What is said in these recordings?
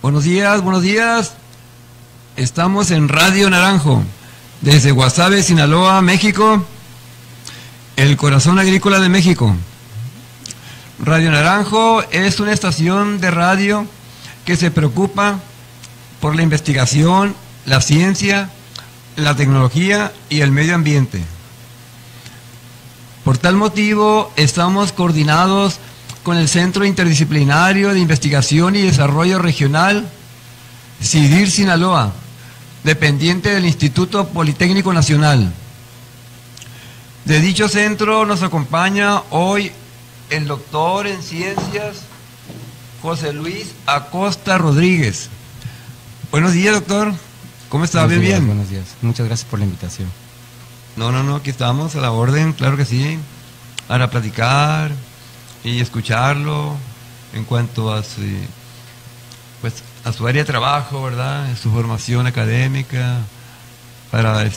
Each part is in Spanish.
Buenos días, buenos días. Estamos en Radio Naranjo, desde Guasave, Sinaloa, México, el corazón agrícola de México. Radio Naranjo es una estación de radio que se preocupa por la investigación, la ciencia, la tecnología y el medio ambiente. Por tal motivo, estamos coordinados con el Centro Interdisciplinario de Investigación y Desarrollo Regional, CIDIR Sinaloa, dependiente del Instituto Politécnico Nacional. De dicho centro nos acompaña hoy el doctor en ciencias José Luis Acosta Rodríguez. Buenos días, doctor. ¿Cómo está? Buenos días, Bien. Buenos días. Muchas gracias por la invitación. No, aquí estamos a la orden, claro que sí, para platicar y escucharlo en cuanto a su, a su área de trabajo, ¿verdad? Su formación académica, para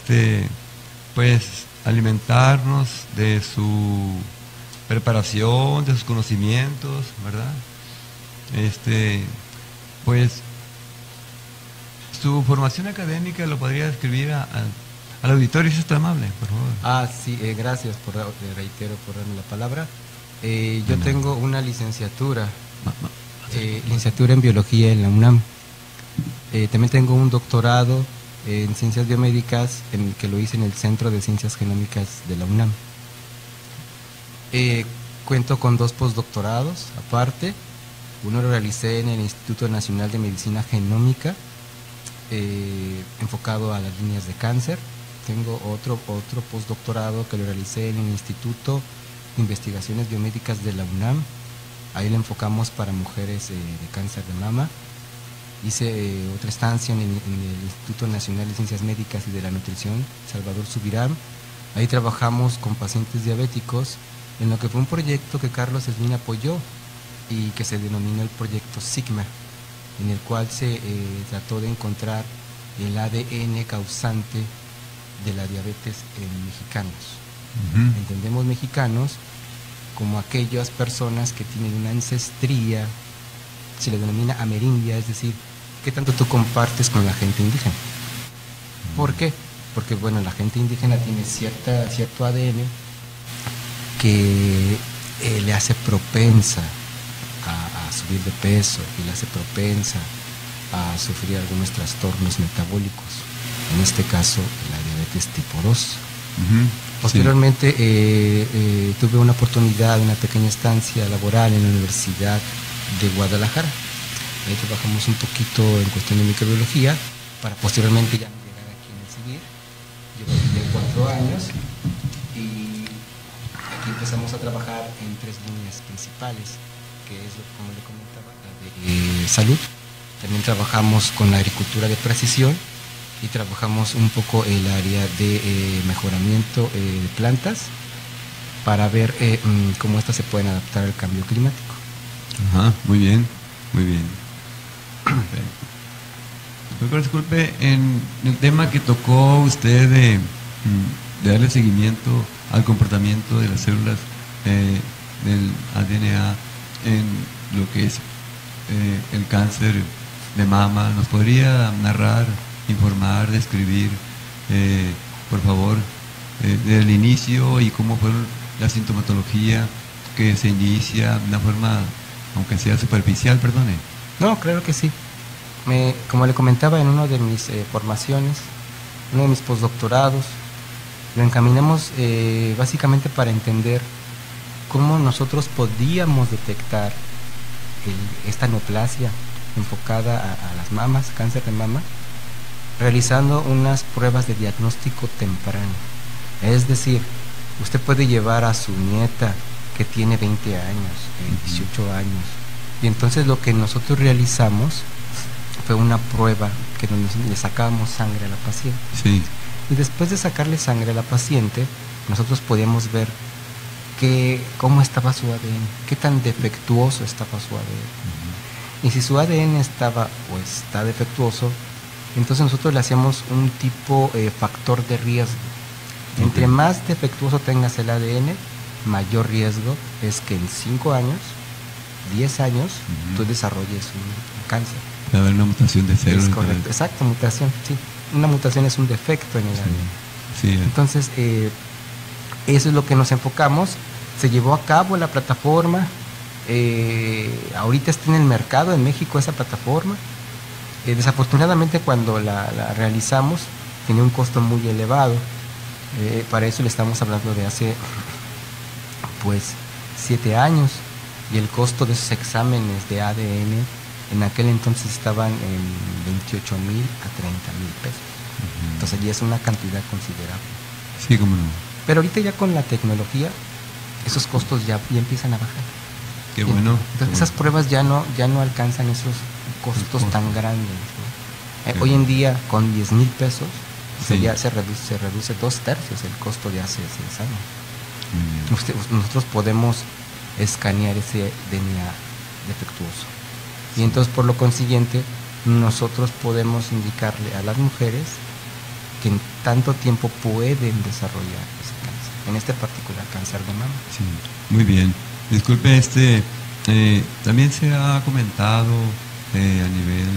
alimentarnos de su preparación, de sus conocimientos, ¿verdad? Su formación académica lo podría describir al auditorio, si es tan amable, por favor. Sí, gracias, reitero, por darme la palabra. Yo tengo una licenciatura en biología en la UNAM. También tengo un doctorado en ciencias biomédicas, que lo hice en el Centro de Ciencias Genómicas de la UNAM. Cuento con 2 postdoctorados aparte. Uno lo realicé en el Instituto Nacional de Medicina Genómica, enfocado a las líneas de cáncer. Tengo otro postdoctorado que lo realicé en el Instituto de Investigaciones Biomédicas de la UNAM. Ahí lo enfocamos para mujeres de cáncer de mama. Hice otra estancia en el Instituto Nacional de Ciencias Médicas y de la Nutrición, Salvador Subirán. Ahí trabajamos con pacientes diabéticos en lo que fue un proyecto que Carlos Slim apoyó y que se denominó el proyecto Sigma, en el cual se trató de encontrar el ADN causante de la diabetes en mexicanos. Entendemos mexicanos como aquellas personas que tienen una ancestría, se le denomina amerindia, es decir, ¿qué tanto tú compartes con la gente indígena? ¿Por qué? Porque bueno, la gente indígena tiene cierto ADN que le hace propensa a subir de peso y le hace propensa a sufrir algunos trastornos metabólicos, en este caso la diabetes tipo 2. Posteriormente tuve una oportunidad, una pequeña estancia laboral en la Universidad de Guadalajara. Ahí trabajamos un poquito en cuestión de microbiología para posteriormente ya llegar aquí en el CIDIR. Llevo 4 años y aquí empezamos a trabajar en 3 líneas principales, que es, como le comentaba, la de salud. También trabajamos con la agricultura de precisión y trabajamos un poco el área de mejoramiento de plantas para ver cómo estas se pueden adaptar al cambio climático. Muy bien, muy bien. Doctor, disculpe, en el tema que tocó usted de darle seguimiento al comportamiento de las células del ADN en lo que es el cáncer de mama, ¿nos podría narrar, informar, describir, por favor, desde el inicio y cómo fue la sintomatología que se inicia de una forma, aunque sea superficial, perdone? No, claro que sí. Como le comentaba en una de mis formaciones, uno de mis postdoctorados, lo encaminamos básicamente para entender cómo nosotros podíamos detectar esta neoplasia enfocada a las mamas, cáncer de mama, realizando unas pruebas de diagnóstico temprano. Es decir, usted puede llevar a su nieta que tiene 20 años, 18 años, y entonces lo que nosotros realizamos fue una prueba que le sacábamos sangre a la paciente. Sí. Y después de sacarle sangre a la paciente, nosotros podíamos ver cómo estaba su ADN, qué tan defectuoso estaba su ADN. Y si su ADN estaba o está defectuoso, entonces nosotros le hacíamos un tipo factor de riesgo. Entre más defectuoso tengas el ADN, mayor riesgo es que en 5 años, 10 años, tú desarrolles un cáncer. Puede haber una mutación de células. Es correcto, exacto, mutación, sí. Una mutación es un defecto en el ADN. Sí. Entonces, eso es lo que nos enfocamos. Se llevó a cabo la plataforma. Ahorita está en el mercado en México esa plataforma. Desafortunadamente cuando la realizamos tenía un costo muy elevado. Para eso le estamos hablando de hace pues 7 años, y el costo de esos exámenes de ADN en aquel entonces estaban en 28,000 a 30,000 pesos. Entonces ya es una cantidad considerable. Sí, cómo no. Pero ahorita ya con la tecnología esos costos ya empiezan a bajar. Qué bueno. Entonces esas pruebas ya no alcanzan esos costos tan grandes, ¿no? Hoy en día con 10,000 pesos ya se reduce 2/3 el costo de hace 6 años. Nosotros podemos escanear ese DNA defectuoso. Y entonces, por lo consiguiente, nosotros podemos indicarle a las mujeres que en tanto tiempo pueden desarrollar ese cáncer, en este particular cáncer de mama. Sí, muy bien. Disculpe, también se ha comentado a nivel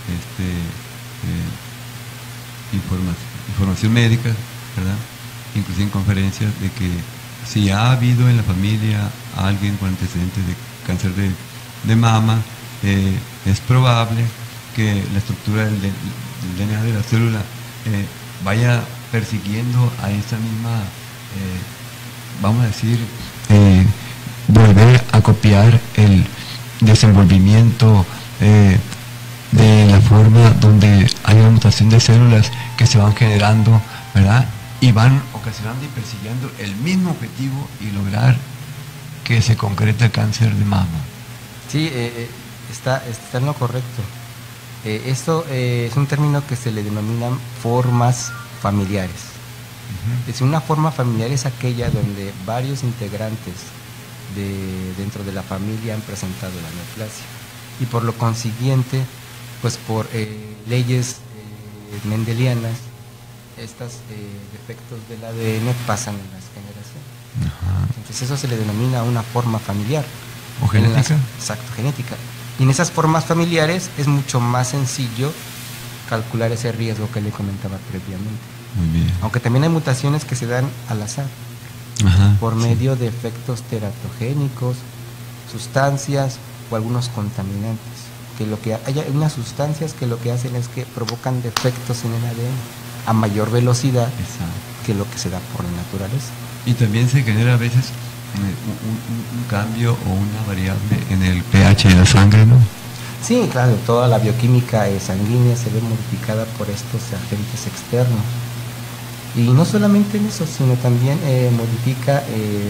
información médica, ¿verdad? Inclusive en conferencias, de que si ha habido en la familia alguien con antecedentes de cáncer de mama, es probable que la estructura del DNA de la célula vaya persiguiendo a esa misma, vamos a decir, volver a copiar el desenvolvimiento de la forma donde hay una mutación de células que se van generando, ¿verdad? Y van ocasionando y persiguiendo el mismo objetivo y lograr que se concrete el cáncer de mama. Sí, está en lo correcto. Esto es un término que se le denominan formas familiares. Es decir, una forma familiar es aquella donde varios integrantes dentro de la familia han presentado la neoplasia, y por lo consiguiente, pues por leyes mendelianas, estos defectos del ADN pasan en las generaciones. Entonces eso se le denomina una forma familiar. ¿O genética? Exacto, genética. Y en esas formas familiares es mucho más sencillo calcular ese riesgo que le comentaba previamente. Muy bien. Aunque también hay mutaciones que se dan al azar, por medio de efectos teratogénicos, sustancias o algunos contaminantes. Hay unas sustancias que lo que hacen es que provocan defectos en el ADN a mayor velocidad que lo que se da por la naturaleza. Y también se genera a veces un cambio o una variable en el pH de la sangre, ¿no? Sí, claro, toda la bioquímica sanguínea se ve modificada por estos agentes externos. Y no solamente en eso, sino también modifica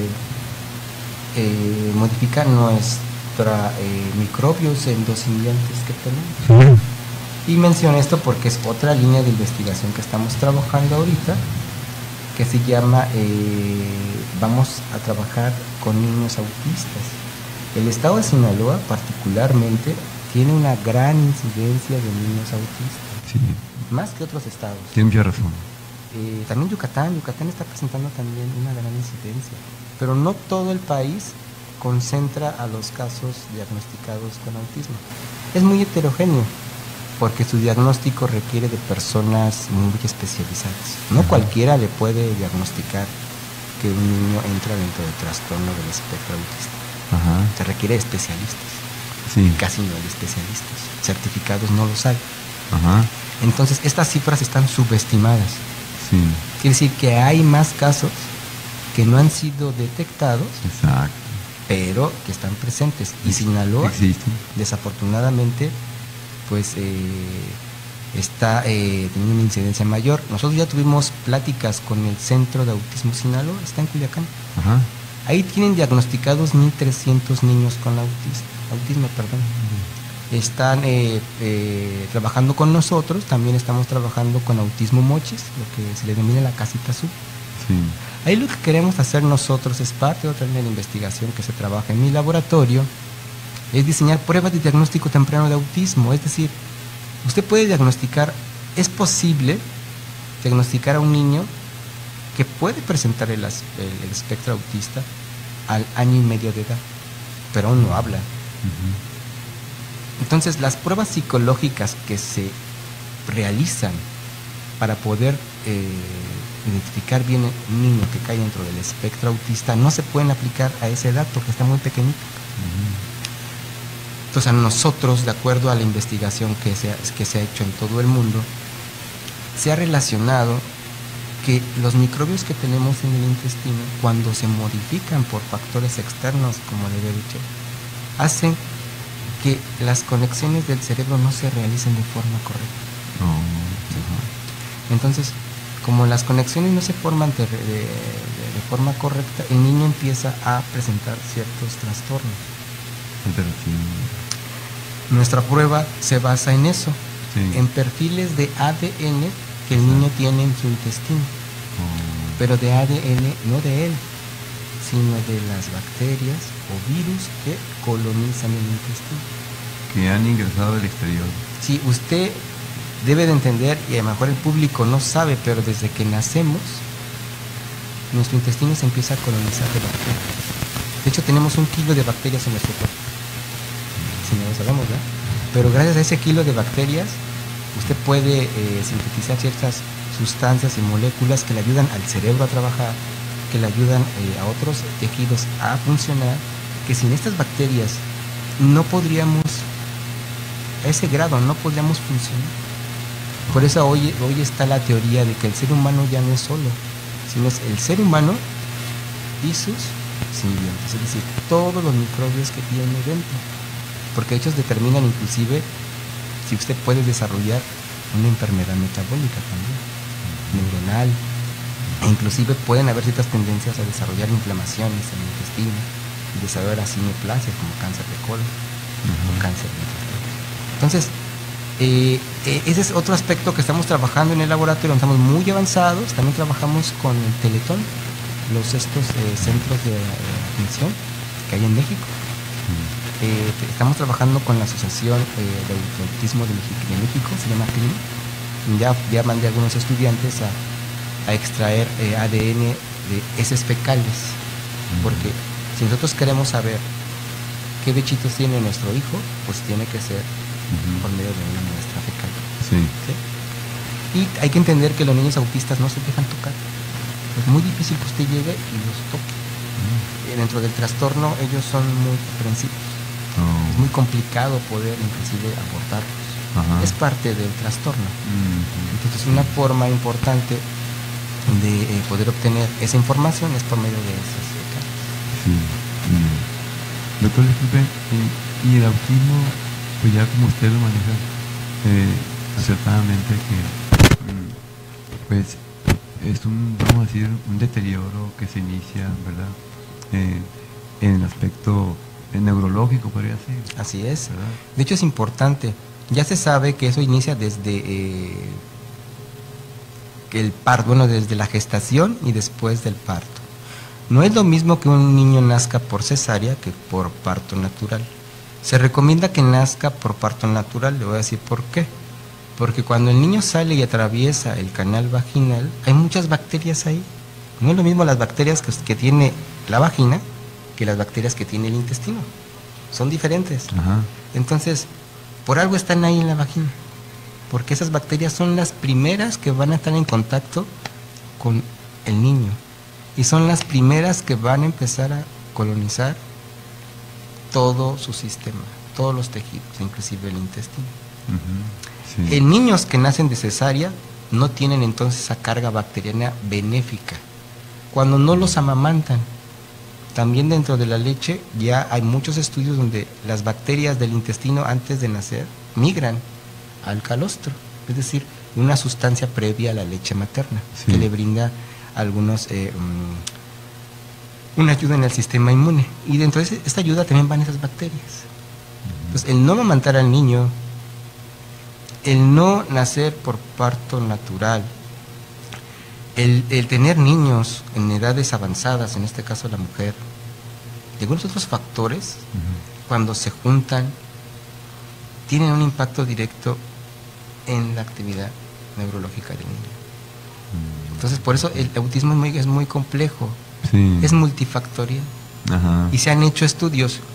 nuestra microbios endosimiantes que tenemos. Y menciono esto porque es otra línea de investigación que estamos trabajando ahorita, que se llama vamos a trabajar con niños autistas. El estado de Sinaloa particularmente tiene una gran incidencia de niños autistas, sí, más que otros estados. Tiene mucha razón. También Yucatán está presentando también una gran incidencia, pero no todo el país concentra a los casos diagnosticados con autismo. Es muy heterogéneo, porque su diagnóstico requiere de personas muy especializadas. No cualquiera le puede diagnosticar que un niño entra dentro del trastorno del espectro autista. Se requiere de especialistas. Sí. Casi no hay especialistas. Certificados no los hay. Entonces, estas cifras están subestimadas. Sí. Quiere decir que hay más casos que no han sido detectados, pero que están presentes. Y Sinaloa, desafortunadamente, pues está teniendo una incidencia mayor. Nosotros ya tuvimos pláticas con el Centro de Autismo Sinaloa, está en Culiacán. Ahí tienen diagnosticados 1,300 niños con autismo. Están trabajando con nosotros, también estamos trabajando con Autismo Mochis, lo que se le denomina la casita azul. Sí. Ahí lo que queremos hacer nosotros es parte de otra línea de investigación que se trabaja en mi laboratorio, es diseñar pruebas de diagnóstico temprano de autismo. Es decir, usted puede diagnosticar, es posible diagnosticar a un niño que puede presentar el espectro autista al 1 año y medio de edad, pero aún no habla. Entonces, las pruebas psicológicas que se realizan para poder identificar bien un niño que cae dentro del espectro autista no se pueden aplicar a ese dato que está muy pequeñito. Entonces, a nosotros, de acuerdo a la investigación que se ha hecho en todo el mundo, se ha relacionado que los microbios que tenemos en el intestino, cuando se modifican por factores externos, como le he dicho, hacen que las conexiones del cerebro no se realicen de forma correcta. ¿Sí? Entonces, como las conexiones no se forman de forma correcta, el niño empieza a presentar ciertos trastornos. Nuestra prueba se basa en eso, en perfiles de ADN que el niño tiene en su intestino, pero de ADN no de él, sino de las bacterias o virus que colonizan el intestino. Que han ingresado del exterior. Sí, usted debe de entender, y a lo mejor el público no sabe, pero desde que nacemos, nuestro intestino se empieza a colonizar de bacterias. De hecho, tenemos 1 kilo de bacterias en nuestro cuerpo. Si no lo sabemos, ¿verdad? Pero gracias a ese kilo de bacterias, usted puede sintetizar ciertas sustancias y moléculas que le ayudan al cerebro a trabajar, que le ayudan a otros tejidos a funcionar, que sin estas bacterias no podríamos, a ese grado no podríamos funcionar. Por eso hoy está la teoría de que el ser humano ya no es solo, sino es el ser humano y sus simbiontes, es decir, todos los microbios que tiene dentro, porque ellos determinan inclusive si usted puede desarrollar una enfermedad metabólica también, neuronal, e inclusive pueden haber ciertas tendencias a desarrollar inflamaciones en el intestino y desarrollar así neoplasias como cáncer de colon o cáncer de intestino. Entonces, ese es otro aspecto que estamos trabajando en el laboratorio, estamos muy avanzados. También trabajamos con el Teletón, estos centros de atención que hay en México. Estamos trabajando con la Asociación de Autismo de México, se llama CLIM. Ya mandé a algunos estudiantes a extraer ADN de heces fecales, porque si nosotros queremos saber qué bichitos tiene nuestro hijo, pues tiene que ser por medio de una muestra fecal. Sí. Y hay que entender que los niños autistas no se dejan tocar. Es muy difícil que usted llegue y los toque. Dentro del trastorno ellos son muy aprensivos. Es muy complicado poder inclusive abordarlos. Es parte del trastorno. Entonces una forma importante de poder obtener esa información es por medio de esas fecales. Sí. Doctor, disculpe, y el autismo, pues ya como usted lo maneja acertadamente, que pues es vamos a decir, un deterioro que se inicia, ¿verdad? En el aspecto neurológico, podría ser. Así es. ¿Verdad? De hecho es importante. Ya se sabe que eso inicia desde el parto, bueno, desde la gestación y después del parto. No es lo mismo que un niño nazca por cesárea que por parto natural. Se recomienda que nazca por parto natural, le voy a decir por qué. Porque cuando el niño sale y atraviesa el canal vaginal, hay muchas bacterias ahí. No es lo mismo las bacterias que tiene la vagina que las bacterias que tiene el intestino. Son diferentes. Entonces, por algo están ahí en la vagina. Porque esas bacterias son las primeras que van a estar en contacto con el niño. Y son las primeras que van a empezar a colonizar todo su sistema, todos los tejidos, inclusive el intestino. Sí. En niños que nacen de cesárea no tienen entonces esa carga bacteriana benéfica. Cuando no los amamantan, también dentro de la leche ya hay muchos estudios donde las bacterias del intestino antes de nacer migran al calostro, es decir, una sustancia previa a la leche materna, que le brinda algunos una ayuda en el sistema inmune, y dentro de esta ayuda también van esas bacterias. Entonces, el no amamantar al niño, el no nacer por parto natural, el tener niños en edades avanzadas, en este caso la mujer, y algunos otros factores, cuando se juntan, tienen un impacto directo en la actividad neurológica del niño. Entonces, por eso el autismo es muy complejo, es multifactorial. Y se han hecho estudios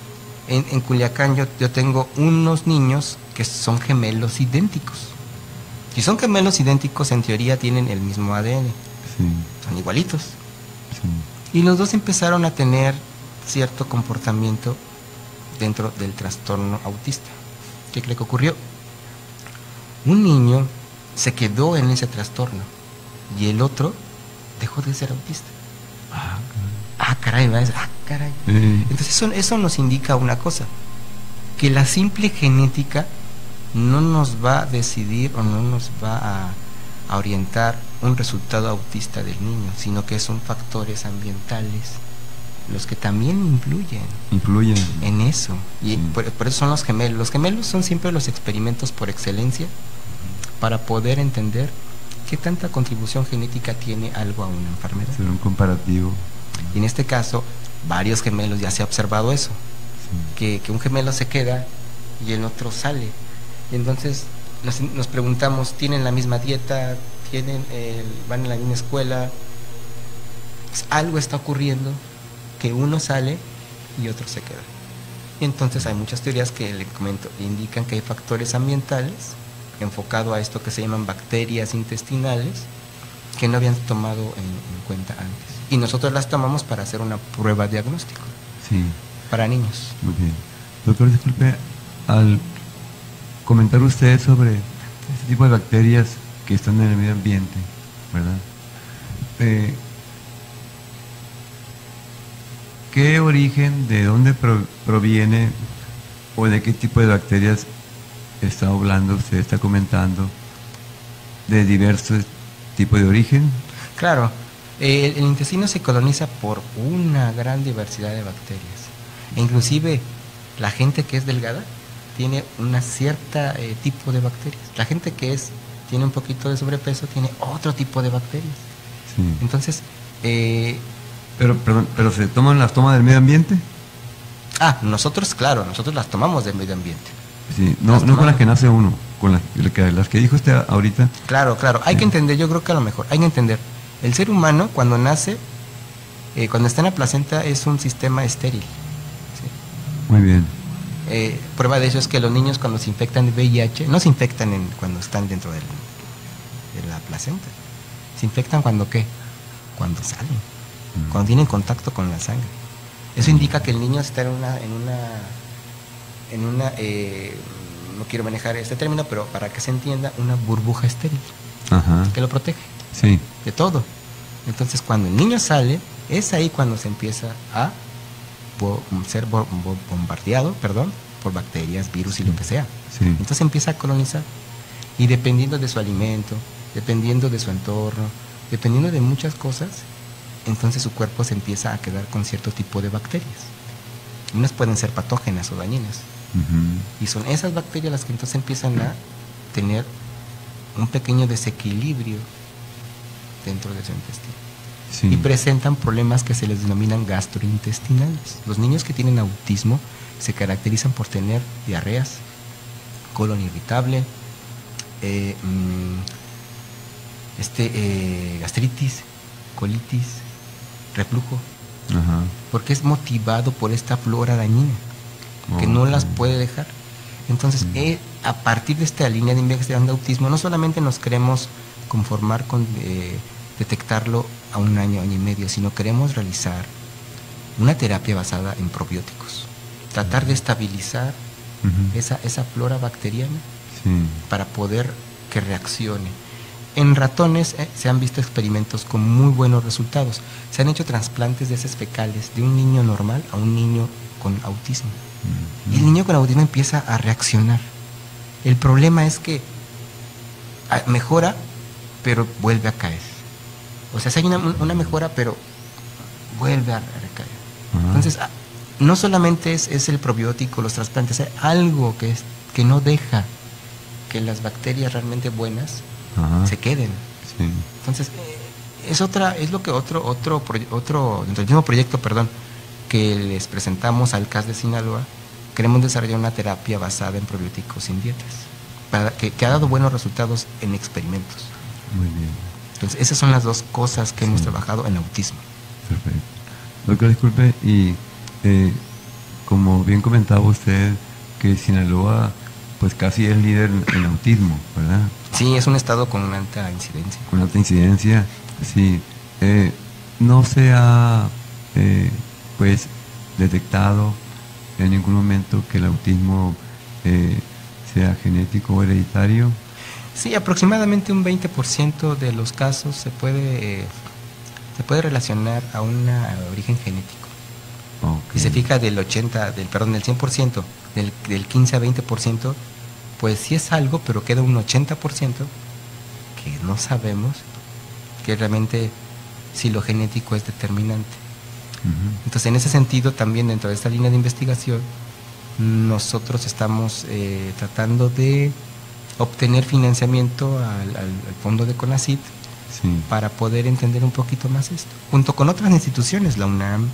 En Culiacán yo tengo unos niños que son gemelos idénticos. Si son gemelos idénticos, en teoría tienen el mismo ADN. Sí. Son igualitos. Sí. Y los dos empezaron a tener cierto comportamiento dentro del trastorno autista. ¿Qué cree que ocurrió? Un niño se quedó en ese trastorno y el otro dejó de ser autista. Caray, caray. Entonces eso nos indica una cosa, que la simple genética no nos va a decidir o no nos va a orientar un resultado autista del niño, sino que son factores ambientales los que también influyen en eso. Y por eso son los gemelos. Los gemelos son siempre los experimentos por excelencia para poder entender qué tanta contribución genética tiene algo a una enfermedad. Hacer un comparativo. Y en este caso, varios gemelos ya se ha observado eso, que un gemelo se queda y el otro sale. Y entonces nos preguntamos, ¿tienen la misma dieta? ¿Van a la misma escuela? Pues algo está ocurriendo que uno sale y otro se queda. Y entonces hay muchas teorías que le comento, indican que hay factores ambientales enfocado a esto que se llaman bacterias intestinales que no habían tomado en cuenta antes. Y nosotros las tomamos para hacer una prueba diagnóstico. Sí. Para niños. Muy bien. Doctor, disculpe, al comentar usted sobre este tipo de bacterias que están en el medio ambiente, ¿verdad? ¿Qué origen, de dónde proviene o de qué tipo de bacterias está hablando, usted está comentando, de diversos tipos de origen? Claro, el intestino se coloniza por una gran diversidad de bacterias. E inclusive la gente que es delgada tiene una cierta tipo de bacterias. La gente que tiene un poquito de sobrepeso tiene otro tipo de bacterias. Sí. Entonces, pero ¿se las toma del medio ambiente? Nosotros las tomamos del medio ambiente. Sí, no con las que nace uno, con las que dijo usted ahorita. Claro, hay que entender, yo creo que a lo mejor hay que entender, el ser humano cuando nace, cuando está en la placenta es un sistema estéril. ¿Sí? Muy bien. Prueba de eso es que los niños cuando se infectan de VIH, no se infectan cuando están dentro de la placenta, se infectan cuando cuando salen, cuando tienen contacto con la sangre. Eso indica que el niño está en una no quiero manejar este término, pero para que se entienda, una burbuja estéril. Ajá. Que lo protege. Sí. De todo. Entonces cuando el niño sale, es ahí cuando se empieza a ser bombardeado, por bacterias, virus y lo que sea. Sí. Entonces empieza a colonizar. Y dependiendo de su alimento, dependiendo de su entorno, dependiendo de muchas cosas, entonces su cuerpo se empieza a quedar con cierto tipo de bacterias. Unas pueden ser patógenas o dañinas. Y son esas bacterias las que entonces empiezan a tener un pequeño desequilibrio dentro de su intestino. Sí. Y presentan problemas que se les denominan gastrointestinales. Los niños que tienen autismo se caracterizan por tener diarreas, colon irritable, gastritis, colitis, reflujo. Ajá. Porque es motivado por esta flora dañina que no las puede dejar. Entonces, a partir de esta línea de investigación de autismo, no solamente nos queremos conformar con detectarlo a un año, año y medio, sino queremos realizar una terapia basada en probióticos, tratar de estabilizar esa flora bacteriana para poder que reaccione. En ratones se han visto experimentos con muy buenos resultados. Se han hecho trasplantes de heces fecales de un niño normal a un niño con autismo. Y el niño con autismo empieza a reaccionar. El problema es que mejora, pero vuelve a caer. O sea, si hay una mejora, pero vuelve a recaer. Entonces, no solamente es el probiótico, los trasplantes, hay algo que no deja que las bacterias realmente buenas se queden. Sí. Entonces, es lo que otro dentro del mismo proyecto, que les presentamos al CAS de Sinaloa, queremos desarrollar una terapia basada en probióticos sin dietas, que ha dado buenos resultados en experimentos. Muy bien. Entonces, esas son las dos cosas que hemos trabajado en autismo. Perfecto. Doctor, disculpe, y como bien comentaba usted, que Sinaloa pues casi es líder en autismo, ¿verdad? Sí, es un estado con una alta incidencia. Con alta incidencia, sí. No se ha pues detectado en ningún momento que el autismo sea genético o hereditario. Sí, aproximadamente un 20% de los casos se puede relacionar a un origen genético. Okay. Si se fija del 100%, del 15 a 20%, pues sí es algo, pero queda un 80% que no sabemos que realmente si lo genético es determinante. Uh-huh. Entonces, en ese sentido, también dentro de esta línea de investigación, nosotros estamos tratando de obtener financiamiento al fondo de CONACYT, sí, para poder entender un poquito más esto, junto con otras instituciones, la UNAM,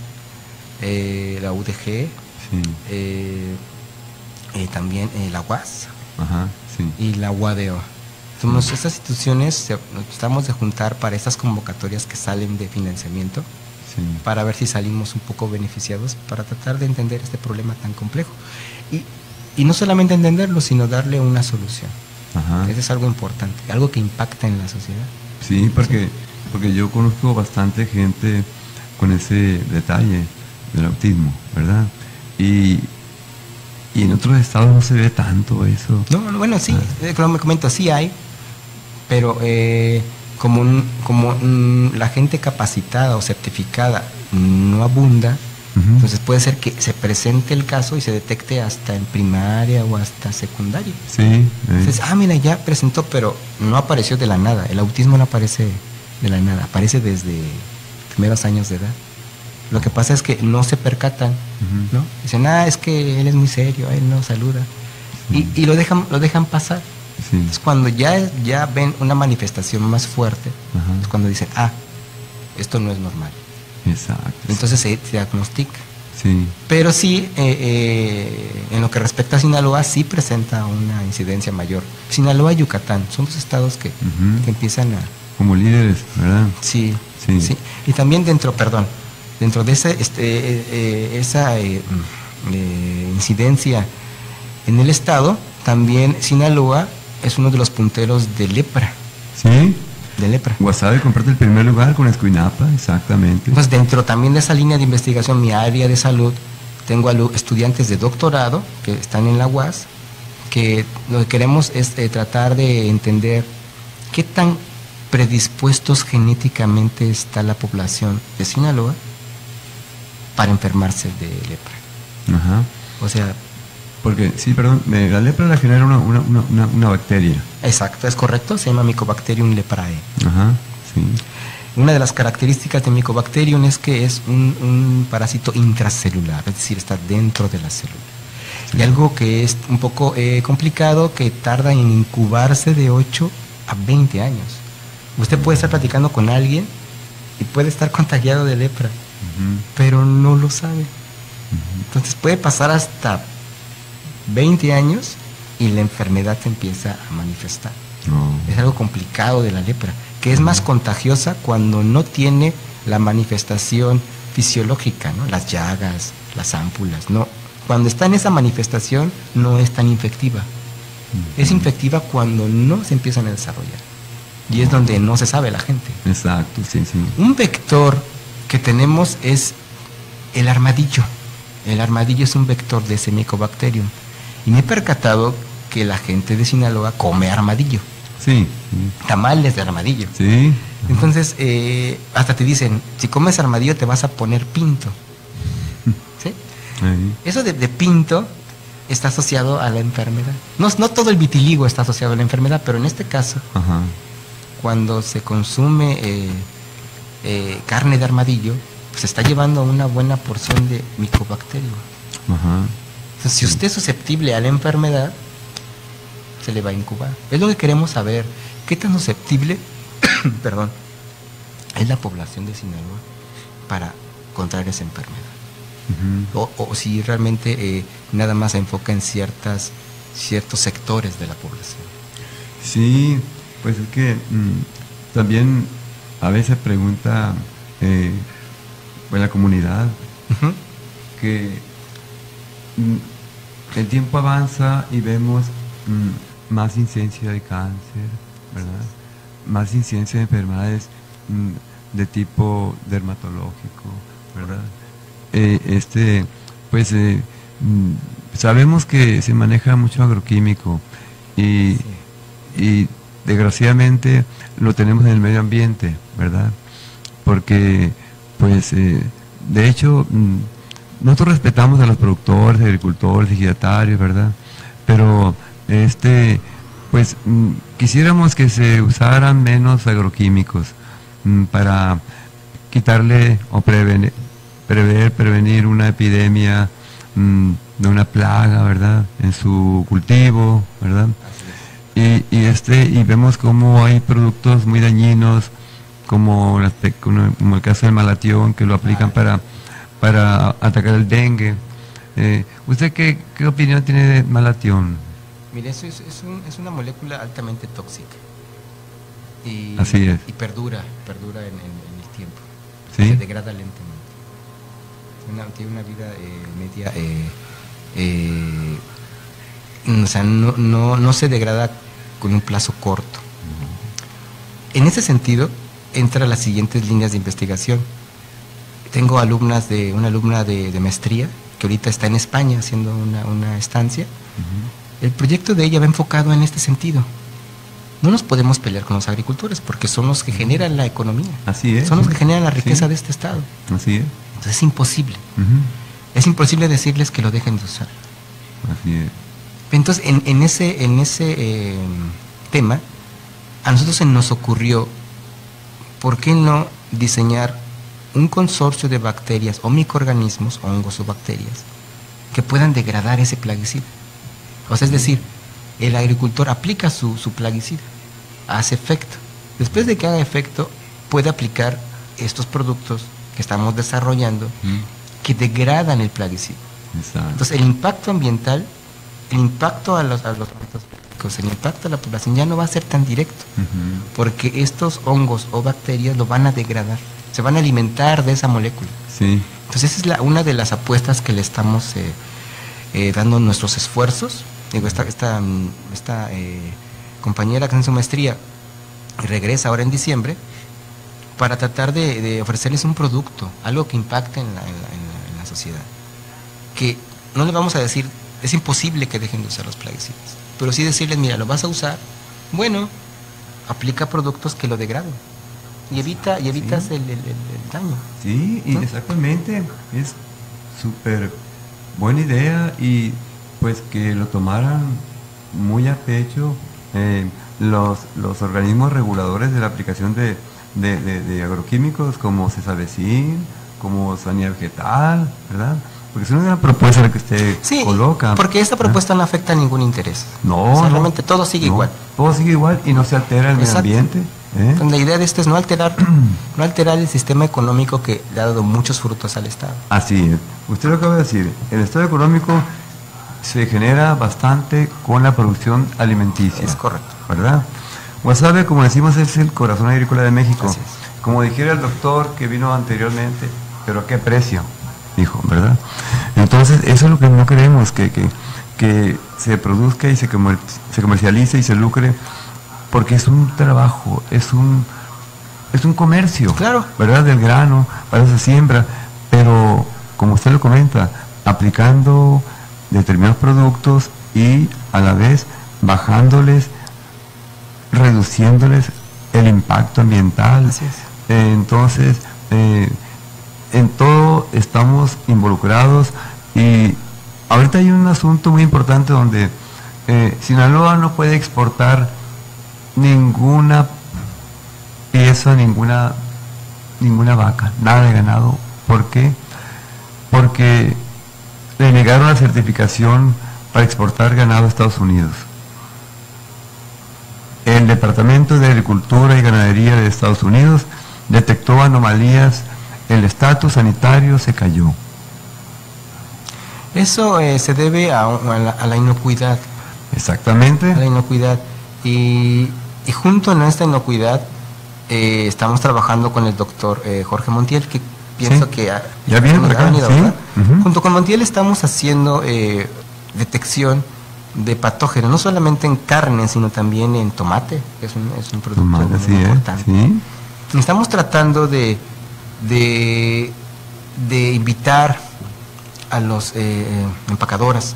la UDG, sí, también la UAS. Ajá, sí. Y la UADEO. Estas instituciones estamos de juntar para estas convocatorias que salen de financiamiento, Sí. para ver si salimos un poco beneficiados, para tratar de entender este problema tan complejo. Y no solamente entenderlo, sino darle una solución. Ajá. Eso es algo importante, algo que impacta en la sociedad. Sí, porque yo conozco bastante gente con ese detalle del autismo, ¿verdad? Y en otros estados no se ve tanto eso. No, bueno, sí, como me comento, sí hay, pero como la gente capacitada o certificada no abunda, Uh-huh. entonces puede ser que se presente el caso y se detecte hasta en primaria o hasta secundaria. Sí. Entonces, mira, ya presentó, pero no apareció de la nada. El autismo no aparece de la nada, aparece desde primeros años de edad. Lo que pasa es que no se percatan, Uh-huh. ¿no? Dicen, es que él es muy serio, él no saluda. Sí. Y lo dejan pasar. Sí. Entonces, cuando ya ven una manifestación más fuerte, Ajá. es cuando dicen, esto no es normal. Exacto. Entonces se diagnostica. Sí. Pero sí, en lo que respecta a Sinaloa, sí presenta una incidencia mayor. Sinaloa y Yucatán son dos estados que Uh-huh. empiezan a... Como líderes, ¿verdad? Sí, Sí. sí. Y también dentro de esa incidencia en el estado, también Sinaloa es uno de los punteros de lepra. Sí. De lepra. Guasave comparte el primer lugar con Escuinapa, exactamente. Pues dentro también de esa línea de investigación, mi área de salud, tengo estudiantes de doctorado que están en la UAS, que lo que queremos es tratar de entender qué tan predispuestos genéticamente está la población de Sinaloa para enfermarse de lepra. Ajá. O sea, Porque, sí, perdón, la lepra la genera una bacteria. exacto, es correcto, se llama Mycobacterium leprae. Ajá, sí. Una de las características de Mycobacterium es que es un parásito intracelular, es decir, está dentro de la célula. Sí. Y algo que es un poco complicado, que tarda en incubarse de 8 a 20 años. Usted puede estar platicando con alguien y puede estar contagiado de lepra, Uh-huh. pero no lo sabe. Uh-huh. Entonces puede pasar hasta 20 años y la enfermedad se empieza a manifestar. No. Es algo complicado de la lepra, que es más contagiosa cuando no tiene la manifestación fisiológica, ¿no? Las llagas, las ámpulas, no. Cuando está en esa manifestación no es tan infectiva. Uh-huh. Es infectiva cuando no se empiezan a desarrollar. Y es donde no se sabe la gente. Exacto, sí, sí. Un vector que tenemos es el armadillo. El armadillo es un vector de ese Mycobacterium. Y me he percatado que la gente de Sinaloa come armadillo. Sí, Tamales de armadillo. sí. Entonces, hasta te dicen, si comes armadillo te vas a poner pinto. ¿Sí? Ahí. Eso de pinto está asociado a la enfermedad. No todo el vitiligo está asociado a la enfermedad, pero en este caso, Ajá. cuando se consume carne de armadillo, se está llevando una buena porción de Mycobacterium. Ajá. Entonces, si usted es susceptible a la enfermedad, se le va a incubar. Es lo que queremos saber. ¿Qué tan susceptible, perdón, es la población de Sinaloa para contraer esa enfermedad? Uh-huh. O si realmente nada más se enfoca en ciertos sectores de la población. Sí, pues es que también a veces pregunta pues la comunidad Uh-huh. que el tiempo avanza y vemos más incidencia de cáncer, ¿verdad? Más incidencia de enfermedades de tipo dermatológico, ¿verdad? Sabemos que se maneja mucho agroquímico y desgraciadamente lo tenemos en el medio ambiente, ¿verdad? Porque, de hecho, nosotros respetamos a los productores, agricultores, ejidatarios, ¿verdad? Pero, quisiéramos que se usaran menos agroquímicos para quitarle o prevenir una epidemia de una plaga, ¿verdad? En su cultivo, ¿verdad? Y vemos cómo hay productos muy dañinos, como el caso del malatión, que lo aplican para atacar el dengue. ¿Usted qué opinión tiene de malatión? Mire, eso es una molécula altamente tóxica. Así es. Y perdura en el tiempo. ¿Sí? Se degrada lentamente. Tiene una vida media... o sea, no se degrada con un plazo corto. En ese sentido, entran las siguientes líneas de investigación. Tengo una alumna de maestría, que ahorita está en España haciendo una estancia. El proyecto de ella va enfocado en este sentido. No nos podemos pelear con los agricultores, porque son los que generan la economía. Así es. Son los que generan la riqueza de este estado. Así es. Entonces es imposible. Es imposible decirles que lo dejen de usar. Así es. Entonces, en ese tema, a nosotros se nos ocurrió, ¿por qué no diseñar un consorcio de bacterias o microorganismos, hongos o bacterias, que puedan degradar ese plaguicida? O sea, es decir, el agricultor aplica su plaguicida, hace efecto. Después de que haga efecto, puede aplicar estos productos que estamos desarrollando que degradan el plaguicida. Exacto. Entonces, el impacto ambiental, el impacto a los biológicos, el impacto a la población ya no va a ser tan directo, porque estos hongos o bacterias lo van a degradar, se van a alimentar de esa molécula. Sí. Entonces, esa es una de las apuestas que le estamos dando nuestros esfuerzos. Digo, esta compañera que hace su maestría regresa ahora en diciembre para tratar de ofrecerles un producto, algo que impacte en la sociedad. Que no les vamos a decir, es imposible que dejen de usar los plaguicidas, pero sí decirles, mira, lo vas a usar, bueno, aplica productos que lo degraden y evitas sí. el daño. Sí, y exactamente, es súper buena idea, y pues que lo tomaran muy a pecho los organismos reguladores de la aplicación de agroquímicos, como Cesavecin, como Sanidad Vegetal, ¿verdad? Porque es una propuesta la que usted coloca. Porque esta propuesta no afecta a ningún interés. No, o sea, realmente todo sigue igual. Todo sigue igual y no se altera el medio ambiente. Entonces, la idea de esto es no alterar el sistema económico que le ha dado muchos frutos al Estado. Así es. Usted lo acaba de decir. El Estado económico se genera bastante con la producción alimenticia. Es correcto. ¿Verdad? Guasave, como decimos, es el corazón agrícola de México. Así es. Como dijera el doctor que vino anteriormente, pero ¿a qué precio? Dijo, ¿verdad? Entonces, eso es lo que no queremos, que se produzca y se comercialice y se lucre, porque es un trabajo, es un comercio, claro, ¿verdad? Del grano, para eso se siembra, pero como usted lo comenta, aplicando determinados productos y a la vez bajándoles, reduciéndoles el impacto ambiental. Así es. Entonces, en todo estamos involucrados, y ahorita hay un asunto muy importante donde Sinaloa no puede exportar ninguna pieza, ninguna vaca, nada de ganado. ¿Por qué? Porque le negaron la certificación para exportar ganado a Estados Unidos. El Departamento de Agricultura y Ganadería de Estados Unidos detectó anomalías, el estatus sanitario se cayó. Eso se debe a la inocuidad. Exactamente. A la inocuidad. Y junto en esta inocuidad estamos trabajando con el doctor Jorge Montiel, que pienso sí. que ya viene por acá, venido, sí. Junto con Montiel estamos haciendo detección de patógenos, no solamente en carne, sino también en tomate, que es un producto muy importante. Sí. Estamos tratando de invitar a los empacadoras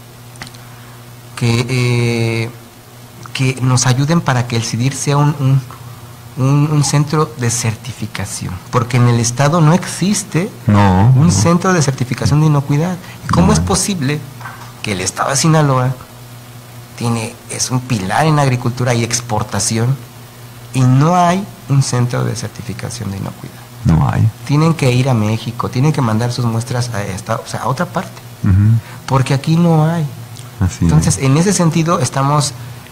que nos ayuden para que el CIDIR sea un centro de certificación, porque en el estado no existe un centro de certificación de inocuidad. ¿Y cómo es posible que el estado de Sinaloa es un pilar en agricultura y exportación y no hay un centro de certificación de inocuidad? No hay. Tienen que ir a México, tienen que mandar sus muestras a otra parte, porque aquí no hay. Entonces, en ese sentido, estamos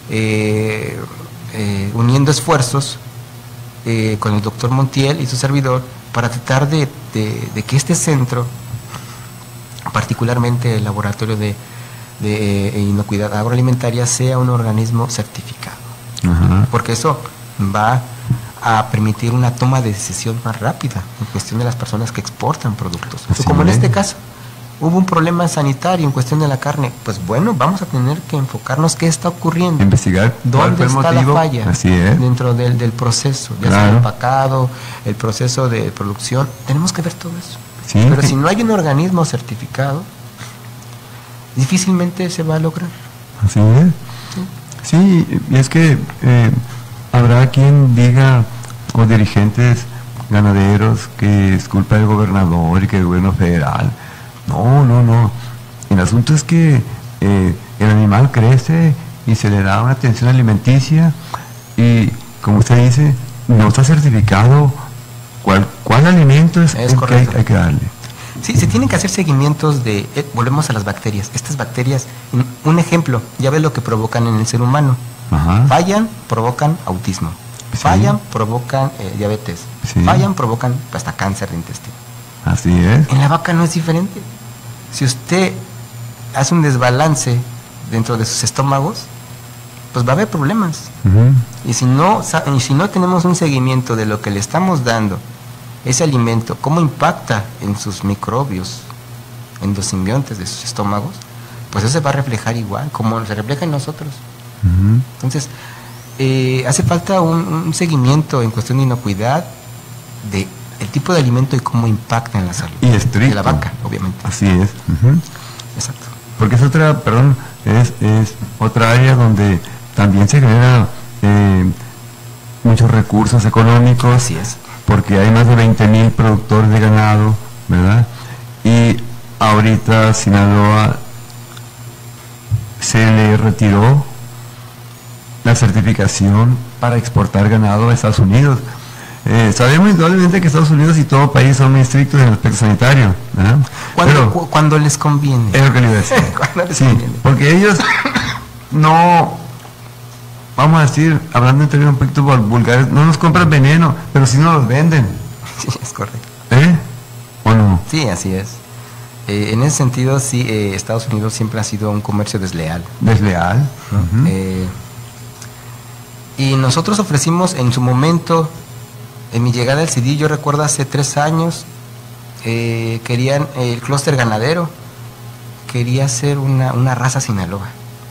uniendo esfuerzos con el doctor Montiel y su servidor para tratar de que este centro, particularmente el laboratorio de inocuidad agroalimentaria, sea un organismo certificado, porque eso va a permitir una toma de decisión más rápida en cuestión de las personas que exportan productos. Como en este caso, hubo un problema sanitario en cuestión de la carne, pues bueno, vamos a tener que enfocarnos qué está ocurriendo, investigar dónde está la falla dentro del proceso, ya sea el empacado, el proceso de producción. Tenemos que ver todo eso. Pero si no hay un organismo certificado, difícilmente se va a lograr. Así es. Sí, y es que habrá quien diga, o dirigentes ganaderos, que es culpa del gobernador y que el gobierno federal. No. El asunto es que el animal crece y se le da una atención alimenticia y, como usted dice, no está certificado cuál alimento es el que hay que darle. Sí, se tienen que hacer seguimientos volvemos a las bacterias. Estas bacterias, un ejemplo, ya ve lo que provocan en el ser humano. Fallan, provocan autismo. Fallan, provocan diabetes. Fallan, provocan hasta cáncer de intestino. Así es. En la vaca no es diferente. Si usted hace un desbalance dentro de sus estómagos, pues va a haber problemas. Y si no tenemos un seguimiento de lo que le estamos dando, ese alimento, cómo impacta en sus microbios, en los simbiontes de sus estómagos, pues eso se va a reflejar igual, como se refleja en nosotros. Entonces, hace falta un seguimiento en cuestión de inocuidad de el tipo de alimento y cómo impacta en la salud. Y estricto. De la vaca, obviamente. Así es. Exacto. Porque es otra área donde también se genera muchos recursos económicos. Así es. Porque hay más de 20,000 productores de ganado, ¿verdad? Y ahorita Sinaloa se le retiró la certificación para exportar ganado a Estados Unidos. Sabemos indudablemente que Estados Unidos y todo país son muy estrictos en el aspecto sanitario, ¿verdad? Cuando les conviene. Es lo que le iba a decir. Cuando les conviene. Porque ellos no, vamos a decir, hablando en términos un poquito vulgares, no nos compran veneno, pero sí nos los venden. Sí, es correcto. ¿O no? Sí, así es. En ese sentido, sí, Estados Unidos siempre ha sido un comercio desleal. ¿Desleal? Y nosotros ofrecimos en su momento, en mi llegada al CIDI, yo recuerdo hace 3 años, querían, el clúster ganadero quería hacer una raza Sinaloa.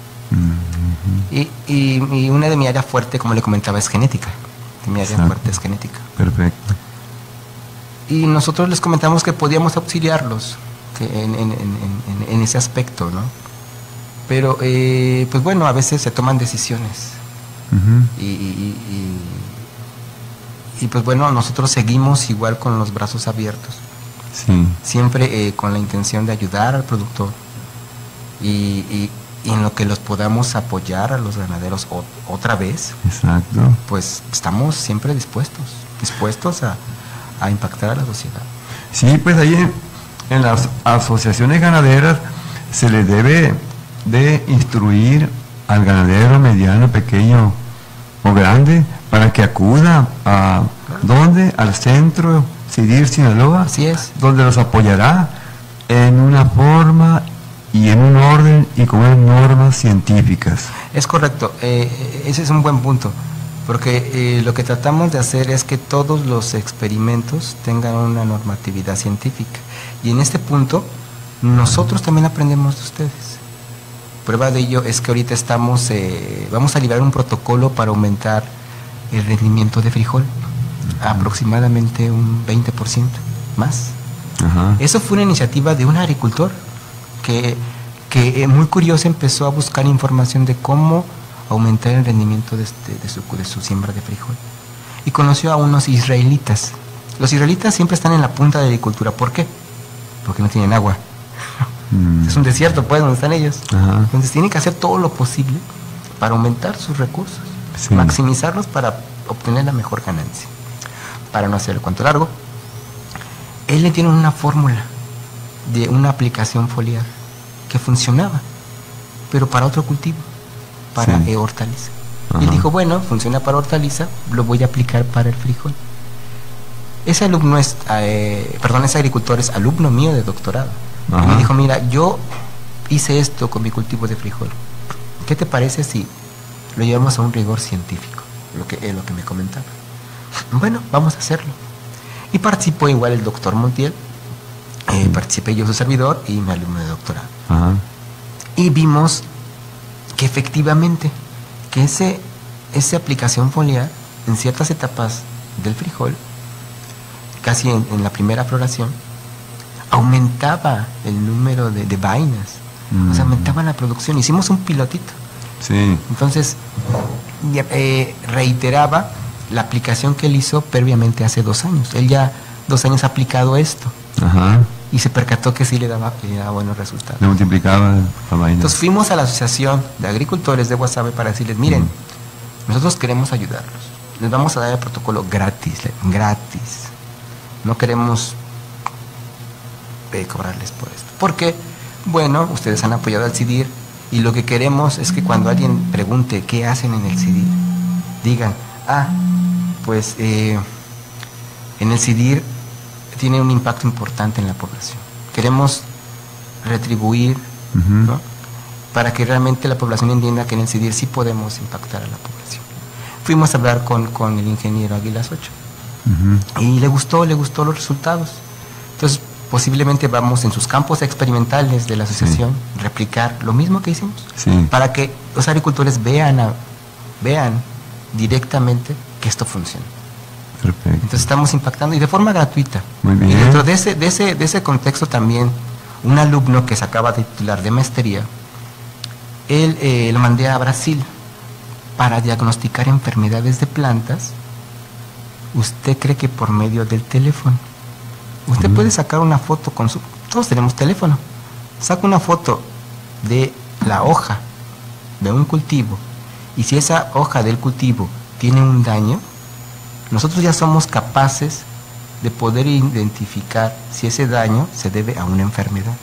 Y una de mi área fuerte, como le comentaba, es genética. Mi área fuerte es genética. Perfecto. Y nosotros les comentamos que podíamos auxiliarlos en ese aspecto, ¿no? Pero, pues bueno, a veces se toman decisiones. Y pues bueno, nosotros seguimos igual con los brazos abiertos. Siempre con la intención de ayudar al productor y en lo que los podamos apoyar a los ganaderos otra vez. Exacto. Pues estamos siempre dispuestos a impactar a la sociedad. Sí, pues ahí en las asociaciones ganaderas se le debe de instruir al ganadero mediano, pequeño o grande para que acuda a ¿dónde? Al centro CIDIR Sinaloa. Así es. Donde los apoyará en una forma y en un orden y con unas normas científicas. Es correcto, ese es un buen punto. porque lo que tratamos de hacer es que todos los experimentos tengan una normatividad científica. Y en este punto, nosotros también aprendemos de ustedes. Prueba de ello es que ahorita vamos a liberar un protocolo para aumentar el rendimiento de frijol, aproximadamente un 20% más. Ajá. Eso fue una iniciativa de un agricultor que muy curioso empezó a buscar información de cómo aumentar el rendimiento de su siembra de frijol. Y conoció a unos israelitas. Los israelitas siempre están en la punta de la agricultura. ¿Por qué? Porque no tienen agua. Es un desierto, pues, donde están ellos. Ajá. Entonces tienen que hacer todo lo posible para aumentar sus recursos, Sí. maximizarlos para obtener la mejor ganancia. Para no hacer el cuento largo, él le tiene una fórmula de una aplicación foliar que funcionaba, pero para otro cultivo, para Sí. hortaliza. Y Ajá. él dijo, bueno, funciona para hortaliza, lo voy a aplicar para el frijol. Ese agricultor es alumno mío de doctorado. Ajá. Y me dijo, mira, yo hice esto con mi cultivo de frijol. ¿Qué te parece si lo llevamos a un rigor científico? Lo que me comentaba. Bueno, vamos a hacerlo. Y participó igual el doctor Montiel, participé yo, su servidor, y mi alumno de doctorado. Ajá. Y vimos que efectivamente, que esa aplicación foliar, en ciertas etapas del frijol, casi en la primera floración, aumentaba el número de vainas, o sea, aumentaba la producción. Hicimos un pilotito. Sí. Entonces, reiteraba la aplicación que él hizo previamente hace 2 años. Él ya 2 años ha aplicado esto Ajá. y se percató que sí le daba buenos resultados. Le multiplicaba la vaina. Entonces fuimos a la Asociación de Agricultores de Guasave para decirles, miren, nosotros queremos ayudarlos. Les vamos a dar el protocolo gratis. No queremos cobrarles por esto. Porque, bueno, ustedes han apoyado al CIDIR y lo que queremos es que cuando alguien pregunte qué hacen en el CIDIR, digan, pues en el CIDIR tiene un impacto importante en la población. Queremos retribuir, Ujú. ¿no? Para que realmente la población entienda que en el CIDIR sí podemos impactar a la población. Fuimos a hablar con el ingeniero Águilas 8 Ujú. y le gustó los resultados. Entonces, posiblemente vamos en sus campos experimentales de la asociación replicar lo mismo que hicimos, Sí. para que los agricultores vean directamente que esto funciona. Perfecto. Entonces estamos impactando y de forma gratuita. Muy bien. Y dentro de ese contexto también, un alumno que se acaba de titular de maestría, él lo mandé a Brasil para diagnosticar enfermedades de plantas. ¿Usted cree que por medio del teléfono? Usted puede sacar una foto todos tenemos teléfono. Saca una foto de la hoja de un cultivo y si esa hoja del cultivo tiene un daño, nosotros ya somos capaces de poder identificar si ese daño se debe a una enfermedad.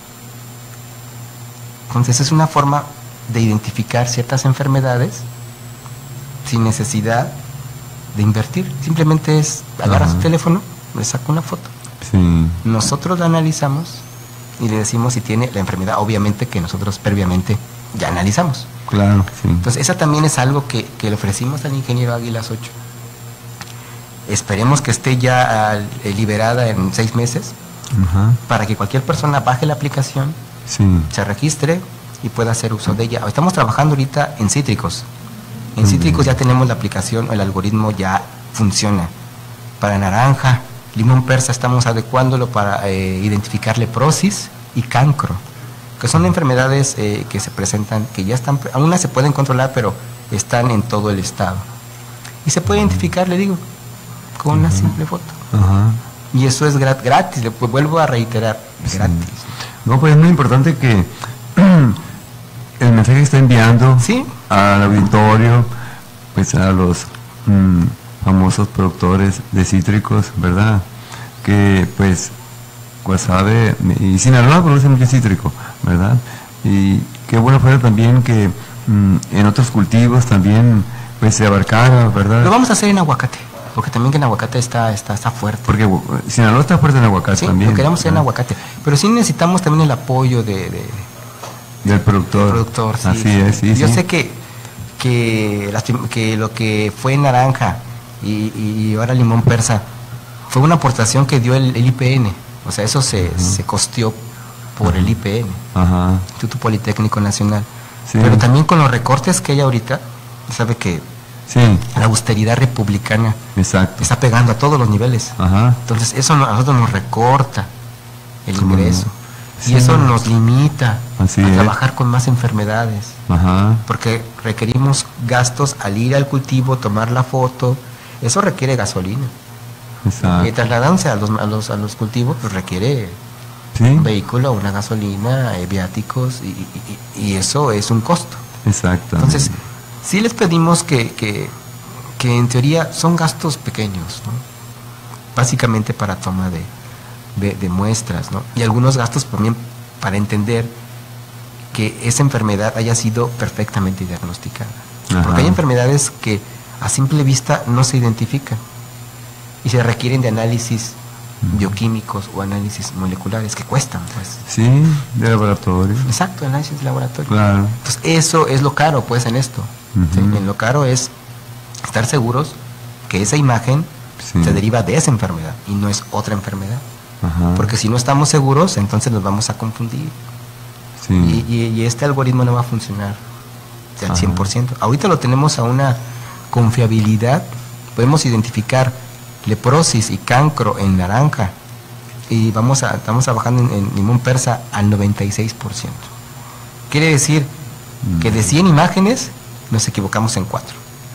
Entonces es una forma de identificar ciertas enfermedades sin necesidad de invertir. Simplemente es agarra su teléfono, le saca una foto. Sí. Nosotros la analizamos y le decimos si tiene la enfermedad, obviamente que nosotros previamente ya analizamos. Claro, sí. Entonces esa también es algo que le ofrecimos al ingeniero Águilas 8. Esperemos que esté ya liberada en 6 meses Ajá. para que cualquier persona baje la aplicación, Sí. se registre y pueda hacer uso de ella. Estamos trabajando ahorita en cítricos. En cítricos ya tenemos la aplicación, el algoritmo ya funciona. Para naranja, limón persa estamos adecuándolo para identificar leprosis y cancro, que son enfermedades que se presentan, que ya están, aún se pueden controlar, pero están en todo el estado. Y se puede identificar, le digo, con una simple foto. Ajá. Y eso es gratis, vuelvo a reiterar, gratis. No, pues es muy importante que el mensaje que está enviando Sí. al auditorio, pues a los famosos productores de cítricos, ¿verdad? Que pues Guasave y Sinaloa produce mucho cítrico, ¿verdad? Y qué bueno fuera también que en otros cultivos también pues se abarcara, ¿verdad? Lo vamos a hacer en aguacate, porque también que en aguacate está fuerte. Porque Sinaloa está fuerte en aguacate Sí, también. lo queremos hacer en ¿verdad? aguacate. Pero sí necesitamos también el apoyo Del productor. del productor. Sí, Así sí. es, sí, Yo sí. sé que que lo que fue naranja y ahora limón persa fue una aportación que dio el IPN, o sea, eso se costeó por el IPN, Instituto Politécnico Nacional. Sí. Pero también con los recortes que hay ahorita, sabe que la austeridad republicana está pegando a todos los niveles. Entonces eso a nosotros nos recorta el ingreso. Y eso nos limita a trabajar con más enfermedades. Porque requerimos gastos al ir al cultivo, tomar la foto. Eso requiere gasolina. Y trasladándose a los cultivos, pues requiere un vehículo, una gasolina, viáticos, y eso es un costo. Entonces, sí les pedimos que en teoría son gastos pequeños, ¿no? Básicamente para toma de muestras, ¿no? Y algunos gastos también para entender que esa enfermedad haya sido perfectamente diagnosticada. Porque hay enfermedades que a simple vista no se identifican y se requieren de análisis bioquímicos o análisis moleculares que cuestan, pues. Sí, de laboratorio. Exacto, análisis de laboratorio. Claro. Entonces eso es lo caro, pues, en esto. ¿Sí? En lo caro es estar seguros que esa imagen se deriva de esa enfermedad y no es otra enfermedad. Porque si no estamos seguros, entonces nos vamos a confundir. Y este algoritmo no va a funcionar al 100%. Ahorita lo tenemos a una confiabilidad, podemos identificar leprosis y cancro en naranja y estamos trabajando en limón persa al 96%. Quiere decir que de 100 imágenes nos equivocamos en 4.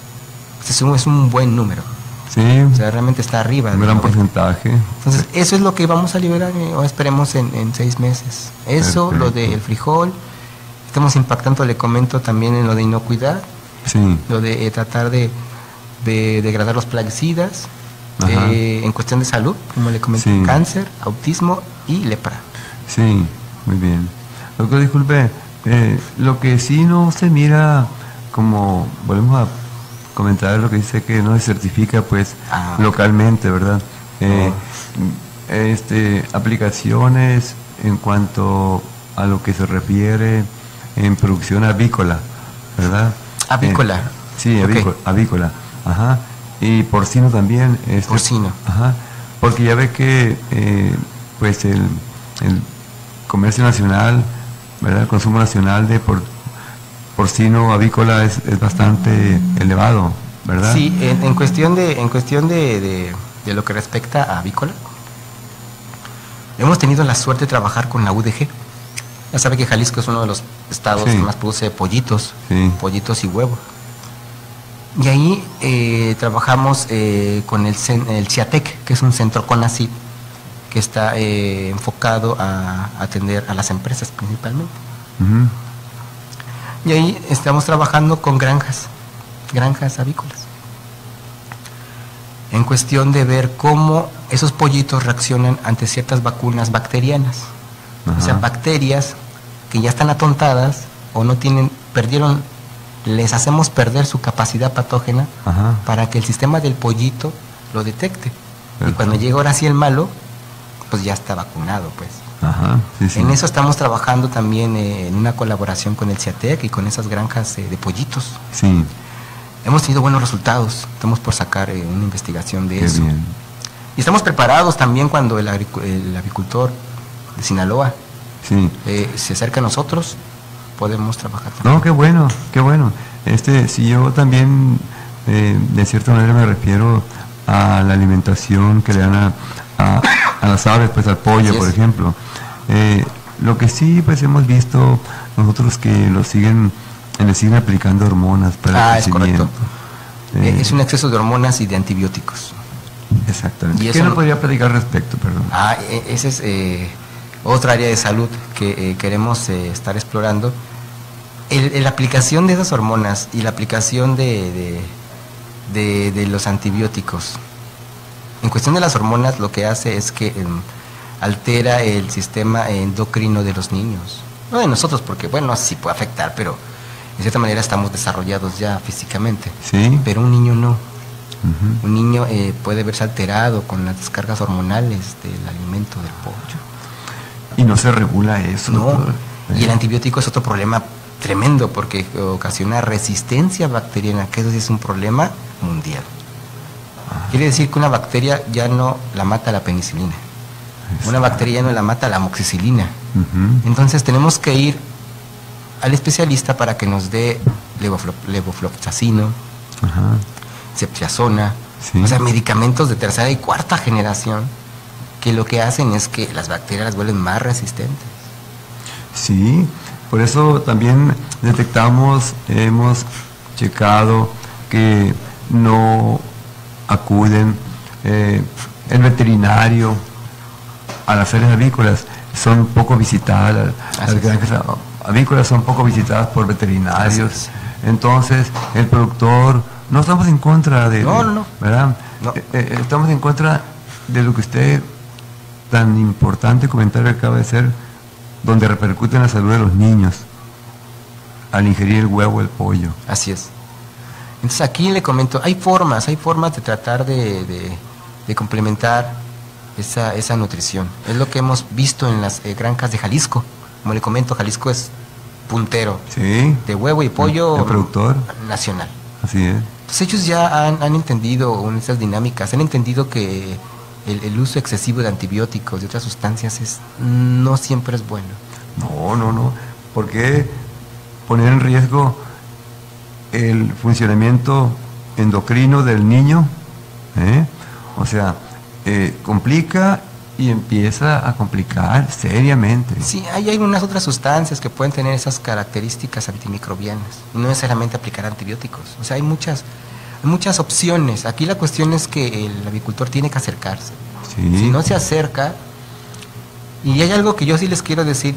Es un buen número. O sea, realmente está arriba. Un gran porcentaje. Entonces, eso es lo que vamos a liberar, o esperemos en 6 meses. Eso, lo del frijol. Estamos impactando, le comento también en lo de inocuidad. Lo de tratar de degradar los plaguicidas. En cuestión de salud, como le comenté, cáncer, autismo y lepra. Sí, muy bien. Doctor, disculpe, lo que sí no se mira, como volvemos a comentar lo que dice que no se certifica pues localmente, ¿verdad? Aplicaciones en cuanto a lo que se refiere en producción avícola, ¿verdad? Avícola. Sí, avícola. Y porcino también. Porcino. Porque ya ve que pues el comercio nacional, ¿verdad? El consumo nacional de porcino avícola es bastante elevado, ¿verdad? Sí, en cuestión de lo que respecta a avícola, hemos tenido la suerte de trabajar con la UDG. Ya sabe que Jalisco es uno de los estados que más produce pollitos y huevos. Y ahí trabajamos con el CIATEC, que es un centro CONACYT que está enfocado a atender a las empresas principalmente. Y ahí estamos trabajando con granjas avícolas, en cuestión de ver cómo esos pollitos reaccionan ante ciertas vacunas bacterianas. O sea, bacterias que ya están atontadas o les hacemos perder su capacidad patógena para que el sistema del pollito lo detecte. Y cuando llega ahora sí el malo, pues ya está vacunado, pues. En eso estamos trabajando también en una colaboración con el CIATEC y con esas granjas de pollitos. Hemos tenido buenos resultados, estamos por sacar una investigación de eso. Bien. Y estamos preparados también cuando el avicultor de Sinaloa se acerca a nosotros, podemos trabajar también. No, qué bueno, qué bueno. Si yo también de cierta manera me refiero a la alimentación que le dan a las aves, pues al pollo, por ejemplo. Lo que sí pues hemos visto nosotros que le siguen aplicando hormonas para el crecimiento. Es correcto. Es un exceso de hormonas y de antibióticos. Exactamente. ¿Qué no podría platicar al respecto, perdón? Esa es otra área de salud que queremos estar explorando. La aplicación de esas hormonas y la aplicación de los antibióticos. En cuestión de las hormonas, lo que hace es que altera el sistema endocrino de los niños. No de nosotros, porque bueno, sí puede afectar, pero de cierta manera estamos desarrollados ya físicamente. Pero un niño no. Un niño puede verse alterado con las descargas hormonales del alimento del pollo. Y no se regula eso. No. Y el antibiótico es otro problema tremendo porque ocasiona resistencia bacteriana, que eso sí es un problema mundial. Quiere decir que una bacteria ya no la mata la penicilina. Una bacteria ya no la mata la amoxicilina. Entonces tenemos que ir al especialista para que nos dé levofloxacino, ceftriaxona, o sea, medicamentos de tercera y cuarta generación que lo que hacen es que las bacterias las vuelven más resistentes. Sí, por eso también hemos checado que no acuden el veterinario a las áreas avícolas, son poco visitadas, las granjas avícolas son poco visitadas por veterinarios. Entonces el productor, no estamos en contra de, no. ¿verdad? No. Estamos en contra de lo que usted tan importante comentario acaba de hacer, donde repercute en la salud de los niños al ingerir el huevo, el pollo. Así es. Entonces aquí le comento, hay formas de tratar de complementar esa nutrición. Es lo que hemos visto en las granjas de Jalisco. Como le comento, Jalisco es puntero de huevo y pollo, el productor nacional. Así es. Entonces ellos ya han entendido esas dinámicas, han entendido que el uso excesivo de antibióticos y otras sustancias no siempre es bueno. No. ¿Por qué poner en riesgo el funcionamiento endocrino del niño? O sea, complica y empieza a complicar seriamente. Sí, hay algunas otras sustancias que pueden tener esas características antimicrobianas y no necesariamente aplicar antibióticos. O sea, hay muchas opciones. Aquí la cuestión es que el avicultor tiene que acercarse. Sí. Si no se acerca, y hay algo que yo sí les quiero decir,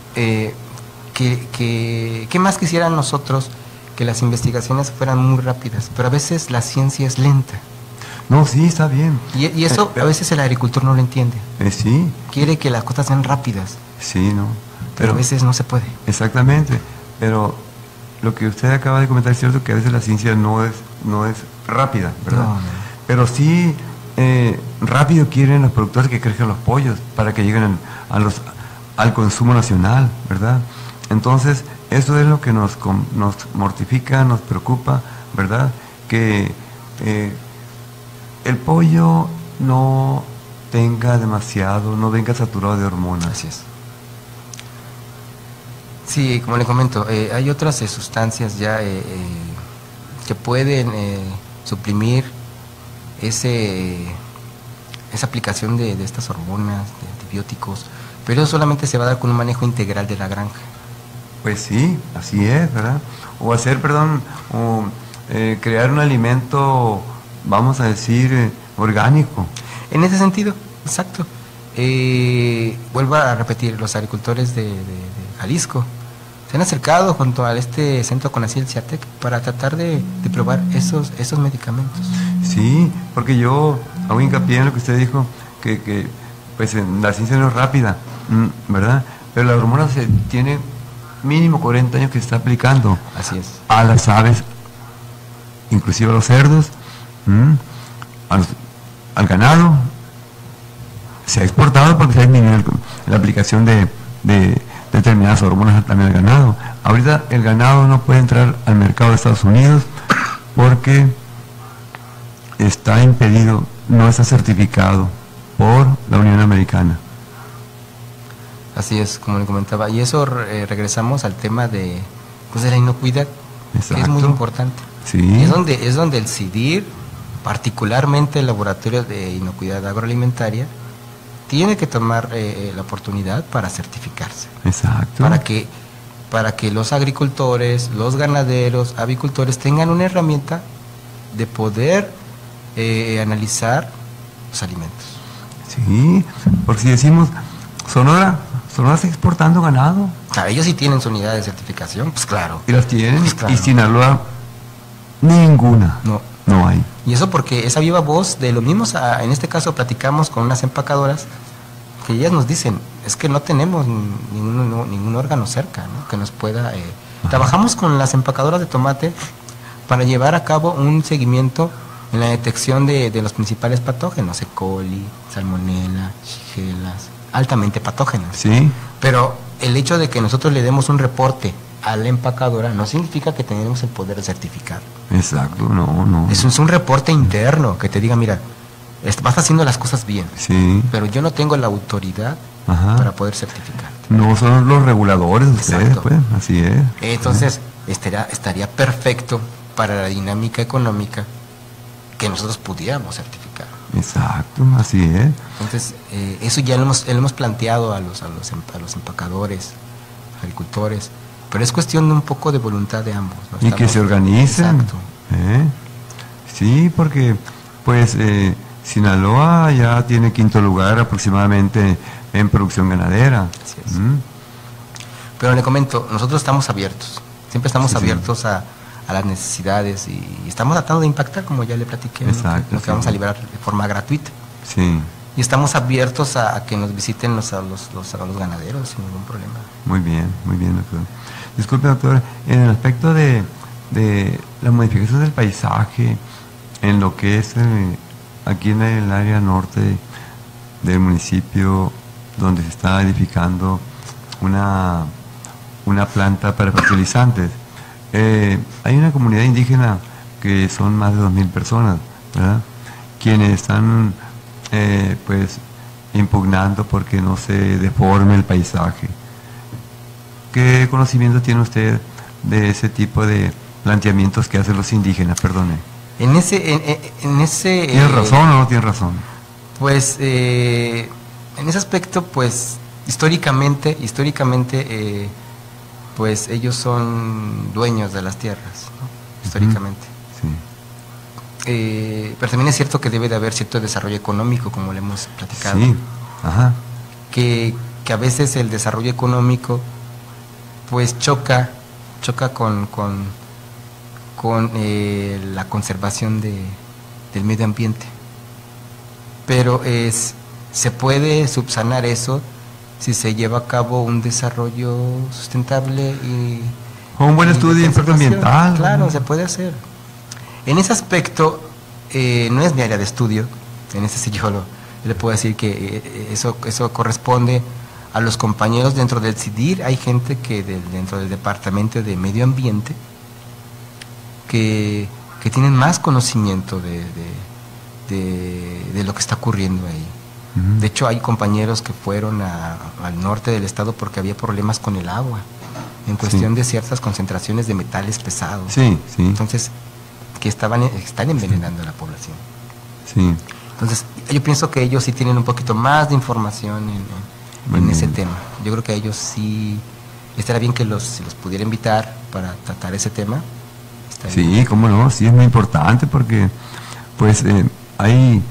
que más quisieran nosotros que las investigaciones fueran muy rápidas, pero a veces la ciencia es lenta. No, sí, está bien. Y eso a veces el agricultor no lo entiende. Sí. Quiere que las cosas sean rápidas. Sí, no. Pero a veces no se puede. Exactamente. Pero lo que usted acaba de comentar es cierto, que a veces la ciencia no es rápida, ¿verdad? No. Pero sí rápido quieren los productores que crezcan los pollos para que lleguen al consumo nacional, ¿verdad? Entonces, eso es lo que nos mortifica, nos preocupa, ¿verdad? Que el pollo no no venga saturado de hormonas. Así es. Sí, como le comento, hay otras sustancias ya que pueden suprimir esa aplicación de estas hormonas, de antibióticos, pero eso solamente se va a dar con un manejo integral de la granja. Pues sí, así es, ¿verdad? O crear un alimento, vamos a decir, orgánico. En ese sentido, exacto. Vuelvo a repetir, los agricultores de Jalisco se han acercado junto a este centro CONACYT, CIATEC, para tratar de probar esos medicamentos. Sí, porque yo hago hincapié en lo que usted dijo, que pues la ciencia no es rápida, ¿verdad? Pero la hormona tiene mínimo 40 años que se está aplicando. Así es. A las aves, inclusive a los cerdos, al ganado. Se ha exportado porque se ha disminuido la aplicación de determinadas hormonas también al ganado. Ahorita el ganado no puede entrar al mercado de Estados Unidos porque está impedido, no está certificado por la Unión Americana. Así es, como le comentaba. Y eso regresamos al tema de la inocuidad, que es muy importante. Sí. Es donde el CIDIR, particularmente el Laboratorio de Inocuidad Agroalimentaria, tiene que tomar la oportunidad para certificarse. Exacto. Para que los agricultores, los ganaderos, avicultores tengan una herramienta de poder analizar los alimentos. Sí, porque si decimos Sonora está exportando ganado. O sea, ellos sí tienen su unidad de certificación, pues claro. Y las tienen, pues claro. Y Sinaloa ninguna. No hay. Y eso porque esa viva voz de los mismos, en este caso platicamos con unas empacadoras, que ellas nos dicen, es que no tenemos ningún órgano cerca, ¿no?, que nos pueda... Trabajamos con las empacadoras de tomate para llevar a cabo un seguimiento en la detección de los principales patógenos, E. coli, salmonella, shigellas, altamente patógenas. Sí. Pero el hecho de que nosotros le demos un reporte a la empacadora no significa que tenemos el poder de certificar. Exacto, no. Es un reporte interno que te diga, mira, vas haciendo las cosas bien, Sí. pero yo no tengo la autoridad Ajá. para poder certificar. No son los reguladores ustedes, Exacto. pues, así es. Entonces, estaría perfecto para la dinámica económica que nosotros pudiéramos certificar. Exacto, así es. Entonces, eso ya lo hemos planteado a los empacadores, agricultores, pero es cuestión de un poco de voluntad de ambos, ¿no? Y que se organicen. Exacto. Sí, porque pues Sinaloa ya tiene quinto lugar aproximadamente en producción ganadera. Así es. Pero le comento, nosotros estamos abiertos, siempre estamos abiertos a las necesidades y estamos tratando de impactar, como ya le platiqué, Exacto, lo que vamos a liberar de forma gratuita. Sí. Y estamos abiertos a que nos visiten los ganaderos sin ningún problema. Muy bien, doctor. Disculpe, doctor, en el aspecto de la modificación del paisaje, en lo que es aquí en el área norte del municipio, donde se está edificando una planta para fertilizantes, hay una comunidad indígena que son más de 2.000 personas, ¿verdad?, quienes están pues impugnando porque no se deforme el paisaje. ¿Qué conocimiento tiene usted de ese tipo de planteamientos que hacen los indígenas? Perdone. En ese ¿Tiene razón o no tiene razón? Pues en ese aspecto, pues históricamente pues ellos son dueños de las tierras, ¿no? Históricamente. Sí. Pero también es cierto que debe de haber cierto desarrollo económico, como le hemos platicado. Sí. Ajá. Que a veces el desarrollo económico pues choca con la conservación del medio ambiente. Pero se puede subsanar eso si se lleva a cabo un desarrollo sustentable y con un buen estudio de impacto ambiental. Claro, ¿no? se puede hacer. En ese aspecto no es mi área de estudio. En ese sí yo le puedo decir que eso corresponde a los compañeros dentro del CIDIR. Hay gente que dentro del Departamento de Medio Ambiente que tienen más conocimiento de lo que está ocurriendo ahí. De hecho, hay compañeros que fueron al norte del estado porque había problemas con el agua, en cuestión de ciertas concentraciones de metales pesados. Sí. Entonces, que están envenenando a la población. Sí. Entonces, yo pienso que ellos sí tienen un poquito más de información en ese tema. Yo creo que ellos sí, estaría bien que si los pudiera invitar para tratar ese tema. Sí, bien. cómo no, sí es muy importante porque pues hay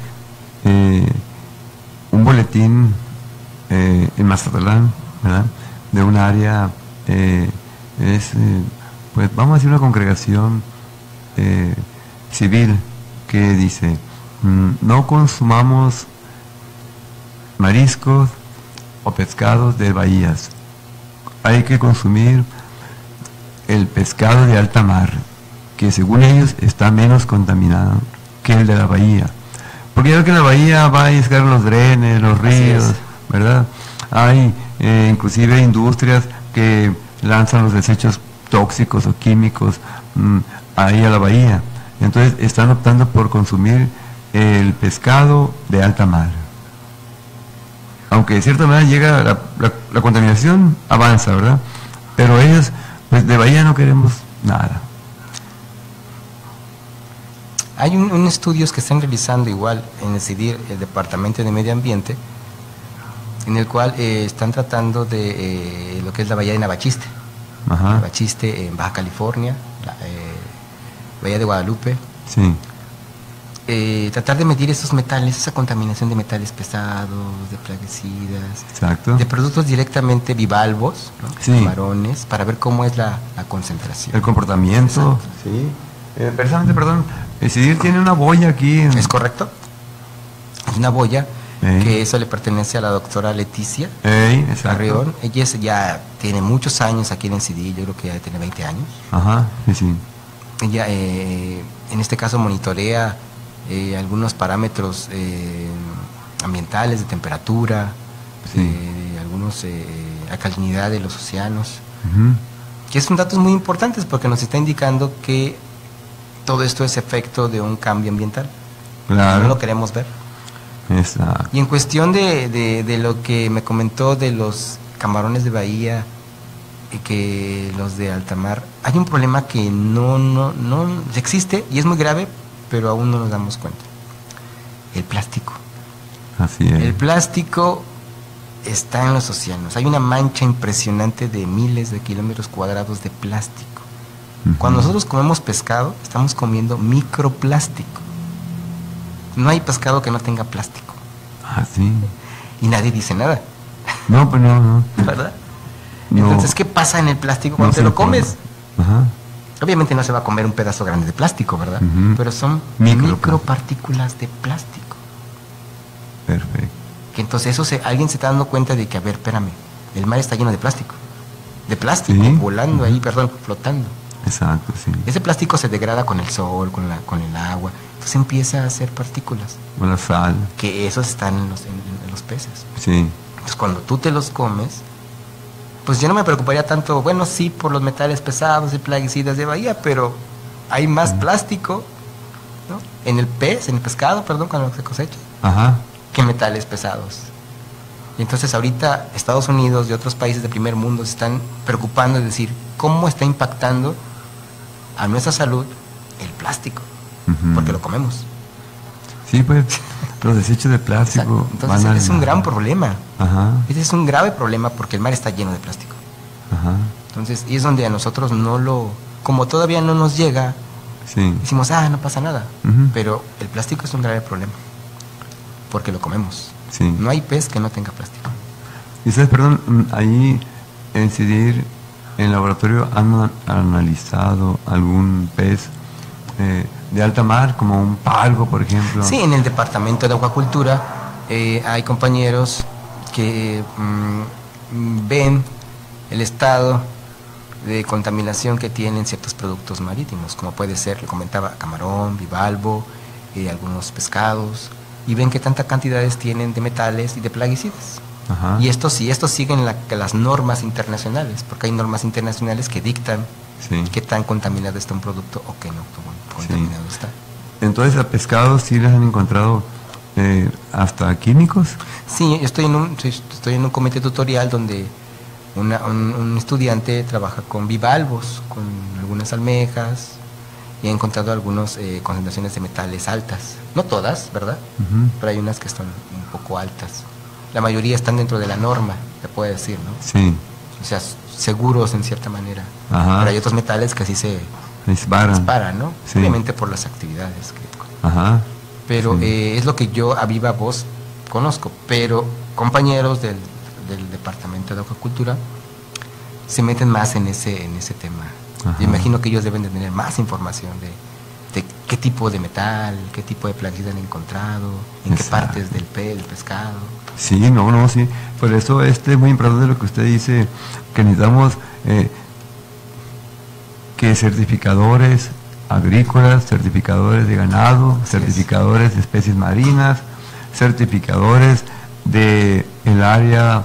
un boletín en Mazatlán, ¿verdad?, de un área, pues vamos a decir una congregación civil que dice, no consumamos mariscos o pescados de bahías, hay que consumir el pescado de alta mar, que según ellos está menos contaminado que el de la bahía, porque ya ve que en la bahía va a llegar los drenes, los ríos, ¿verdad? Hay inclusive industrias que lanzan los desechos tóxicos o químicos ahí a la bahía. Entonces están optando por consumir el pescado de alta mar. Aunque de cierta manera llega la contaminación, avanza, ¿verdad? Pero ellos, pues de bahía no queremos nada. Hay un estudios que están realizando igual en el CIDIR, el Departamento de Medio Ambiente, en el cual están tratando de lo que es la bahía de Navachiste. Ajá. Navachiste en Baja California, bahía de Guadalupe. Sí. Tratar de medir esos metales, esa contaminación de metales pesados, de plaguicidas, Exacto, de productos directamente bivalvos, ¿no? Sí. Camarones, para ver cómo es la concentración. el comportamiento. Exacto. Sí. Precisamente, perdón, el CIDIR tiene una boya aquí. ¿Es correcto? Es una boya que eso le pertenece a la doctora Leticia Exacto. Carrión. Ella ya tiene muchos años aquí en el CIDIR, yo creo que ya tiene 20 años. Ajá, sí. Ella en este caso monitorea algunos parámetros ambientales, de temperatura, Sí. algunos alcalinidad de los océanos. que son datos muy importantes porque nos está indicando que todo esto es efecto de un cambio ambiental. Claro. No lo queremos ver. Exacto. Y en cuestión de lo que me comentó de los camarones de bahía y que los de alta mar, hay un problema que no existe y es muy grave, pero aún no nos damos cuenta. El plástico. Así es. El plástico está en los océanos. Hay una mancha impresionante de miles de kilómetros cuadrados de plástico. Cuando nosotros comemos pescado, estamos comiendo microplástico. No hay pescado que no tenga plástico. Ah, sí. Y nadie dice nada. No, pues no. ¿Verdad? No. Entonces, ¿qué pasa en el plástico cuando No te se lo informa. comes? Ajá. Obviamente no se va a comer un pedazo grande de plástico, ¿verdad? Ujú. Pero son micropartículas de plástico. Perfecto. Que entonces alguien se está dando cuenta de que, a ver, espérame, el mar está lleno de plástico. De plástico, Sí. volando ahí, perdón, flotando. Exacto, sí. Ese plástico se degrada con el sol, con el agua. Entonces empieza a hacer partículas. O la sal. Que esos están en los peces. Sí. Entonces cuando tú te los comes, pues yo no me preocuparía tanto, bueno, sí, por los metales pesados y plaguicidas de bahía, pero hay más plástico, ¿no? En el pescado, perdón, cuando se cosecha, Ajá. que metales pesados. Y entonces ahorita Estados Unidos y otros países de primer mundo se están preocupando de decir cómo está impactando a nuestra salud el plástico, Ujú. porque lo comemos. Sí, pues, los desechos de plástico. Entonces van es un gran problema. Ajá. Ese es un grave problema porque el mar está lleno de plástico. Ajá. Entonces, y es donde a nosotros como todavía no nos llega, Sí. decimos, no pasa nada. Ujú. Pero el plástico es un grave problema, porque lo comemos. Sí. No hay pez que no tenga plástico. Y ustedes, perdón, ahí en incidir, en el laboratorio han analizado algún pez de alta mar, como un palgo, por ejemplo. Sí, en el departamento de acuacultura hay compañeros que ven el estado de contaminación que tienen ciertos productos marítimos, como puede ser, le comentaba, camarón, bivalvo, algunos pescados, y ven qué tantas cantidades tienen de metales y de plaguicidas. Ajá. Y estos siguen las normas internacionales, porque hay normas internacionales que dictan Sí. qué tan contaminado está un producto o qué no contaminado está. Entonces, a pescados sí les han encontrado hasta químicos. Sí, yo estoy en un comité tutorial donde un estudiante trabaja con bivalvos, con algunas almejas, y ha encontrado algunas concentraciones de metales altas. No todas, ¿verdad? Ujú. Pero hay unas que están un poco altas. La mayoría están dentro de la norma, se puede decir, ¿no? Sí. O sea, seguros en cierta manera. Ajá. Pero hay otros metales que así se Disparan. ¿no? Sí. Obviamente por las actividades que... Ajá. Pero Sí. es lo que yo a viva voz conozco. Pero compañeros del departamento de acuacultura se meten más en ese tema. Ajá. Yo imagino que ellos deben de tener más información de qué tipo de metal, qué tipo de plaguicida han encontrado, en qué Exacto. partes del pescado. Sí, sí. Por eso es muy importante lo que usted dice, que necesitamos que certificadores agrícolas, certificadores de ganado, Así certificadores de especies marinas, certificadores de el área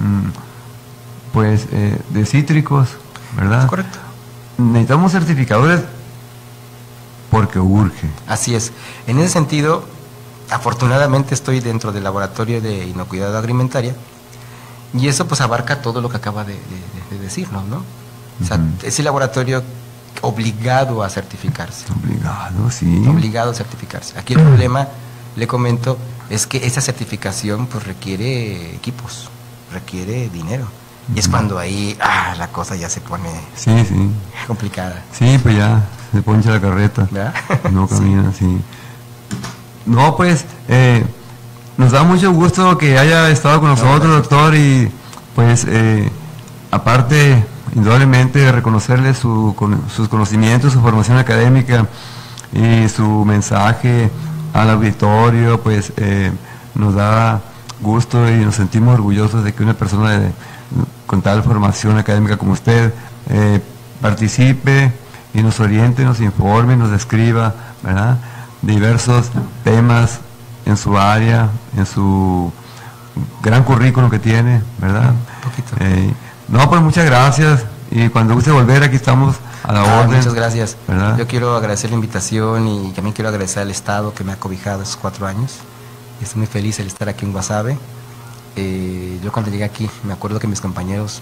de cítricos, ¿verdad? Correcto. Necesitamos certificadores porque urge. Así es. En ese sentido, afortunadamente estoy dentro del laboratorio de inocuidad agroalimentaria y eso pues abarca todo lo que acaba de decirnos, ¿no? O sea, Ujú. es el laboratorio obligado a certificarse. Obligado, sí. Obligado a certificarse. Aquí el problema, le comento, es que esa certificación pues requiere equipos, requiere dinero. Y es Ujú. cuando ahí la cosa ya se pone Sí. complicada. Sí, pues ya se poncha la carreta. ¿Verdad? No Sí. camina, sí. No, pues, nos da mucho gusto que haya estado con nosotros, doctor, y pues, aparte, indudablemente, de reconocerle sus conocimientos, su formación académica y su mensaje al auditorio, pues, nos da gusto y nos sentimos orgullosos de que una persona con tal formación académica como usted participe y nos oriente, nos informe, nos describa, ¿verdad?, diversos temas en su área, en su gran currículum que tiene, ¿verdad? Un poquito. No, pues muchas gracias, y cuando guste volver, aquí estamos a la orden. Muchas gracias. ¿Verdad? Yo quiero agradecer la invitación y también quiero agradecer al Estado que me ha cobijado esos 4 años. Estoy muy feliz de estar aquí en Guasave. Yo cuando llegué aquí, me acuerdo que mis compañeros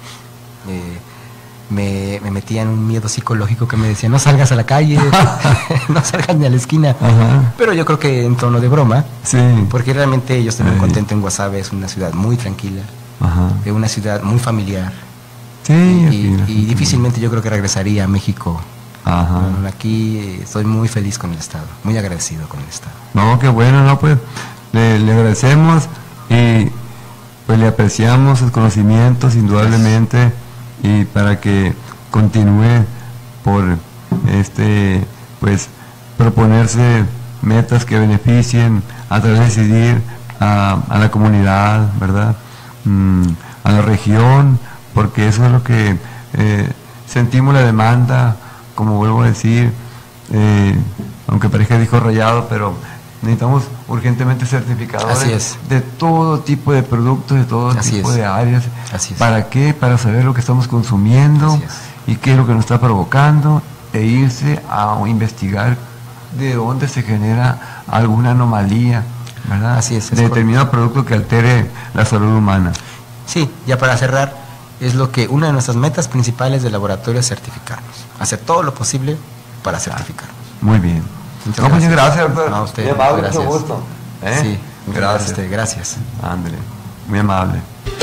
me metían un miedo psicológico que me decían, no salgas a la calle, no salgas ni a la esquina. Ajá. Pero yo creo que en tono de broma, Sí. porque realmente yo estoy muy contento en Guasave. Es una ciudad muy tranquila, Ajá. es una ciudad muy familiar. Sí, Y difícilmente yo creo que regresaría a México. Ajá. Bueno, aquí estoy muy feliz con el Estado, muy agradecido con el Estado. No, qué bueno, no, pues le agradecemos y pues le apreciamos sus conocimientos indudablemente y para que continúe por pues proponerse metas que beneficien a través de decidir a la comunidad, ¿verdad? A la región, porque eso es lo que sentimos la demanda, como vuelvo a decir, aunque parezca disco rayado, pero necesitamos urgentemente certificadores de todo tipo de productos, de todo tipo de áreas. ¿Para qué? Para saber lo que estamos consumiendo y qué es lo que nos está provocando, e irse a investigar de dónde se genera alguna anomalía, ¿verdad? Así es. De determinado producto que altere la salud humana. Sí, ya para cerrar, es lo que una de nuestras metas principales del laboratorio es certificarnos, hacer todo lo posible para certificarnos. Muy bien. Muchas gracias, doctor. No, a usted, muy amable, gracias. mucho gusto. Sí, gracias. Gracias. Ándale, muy amable.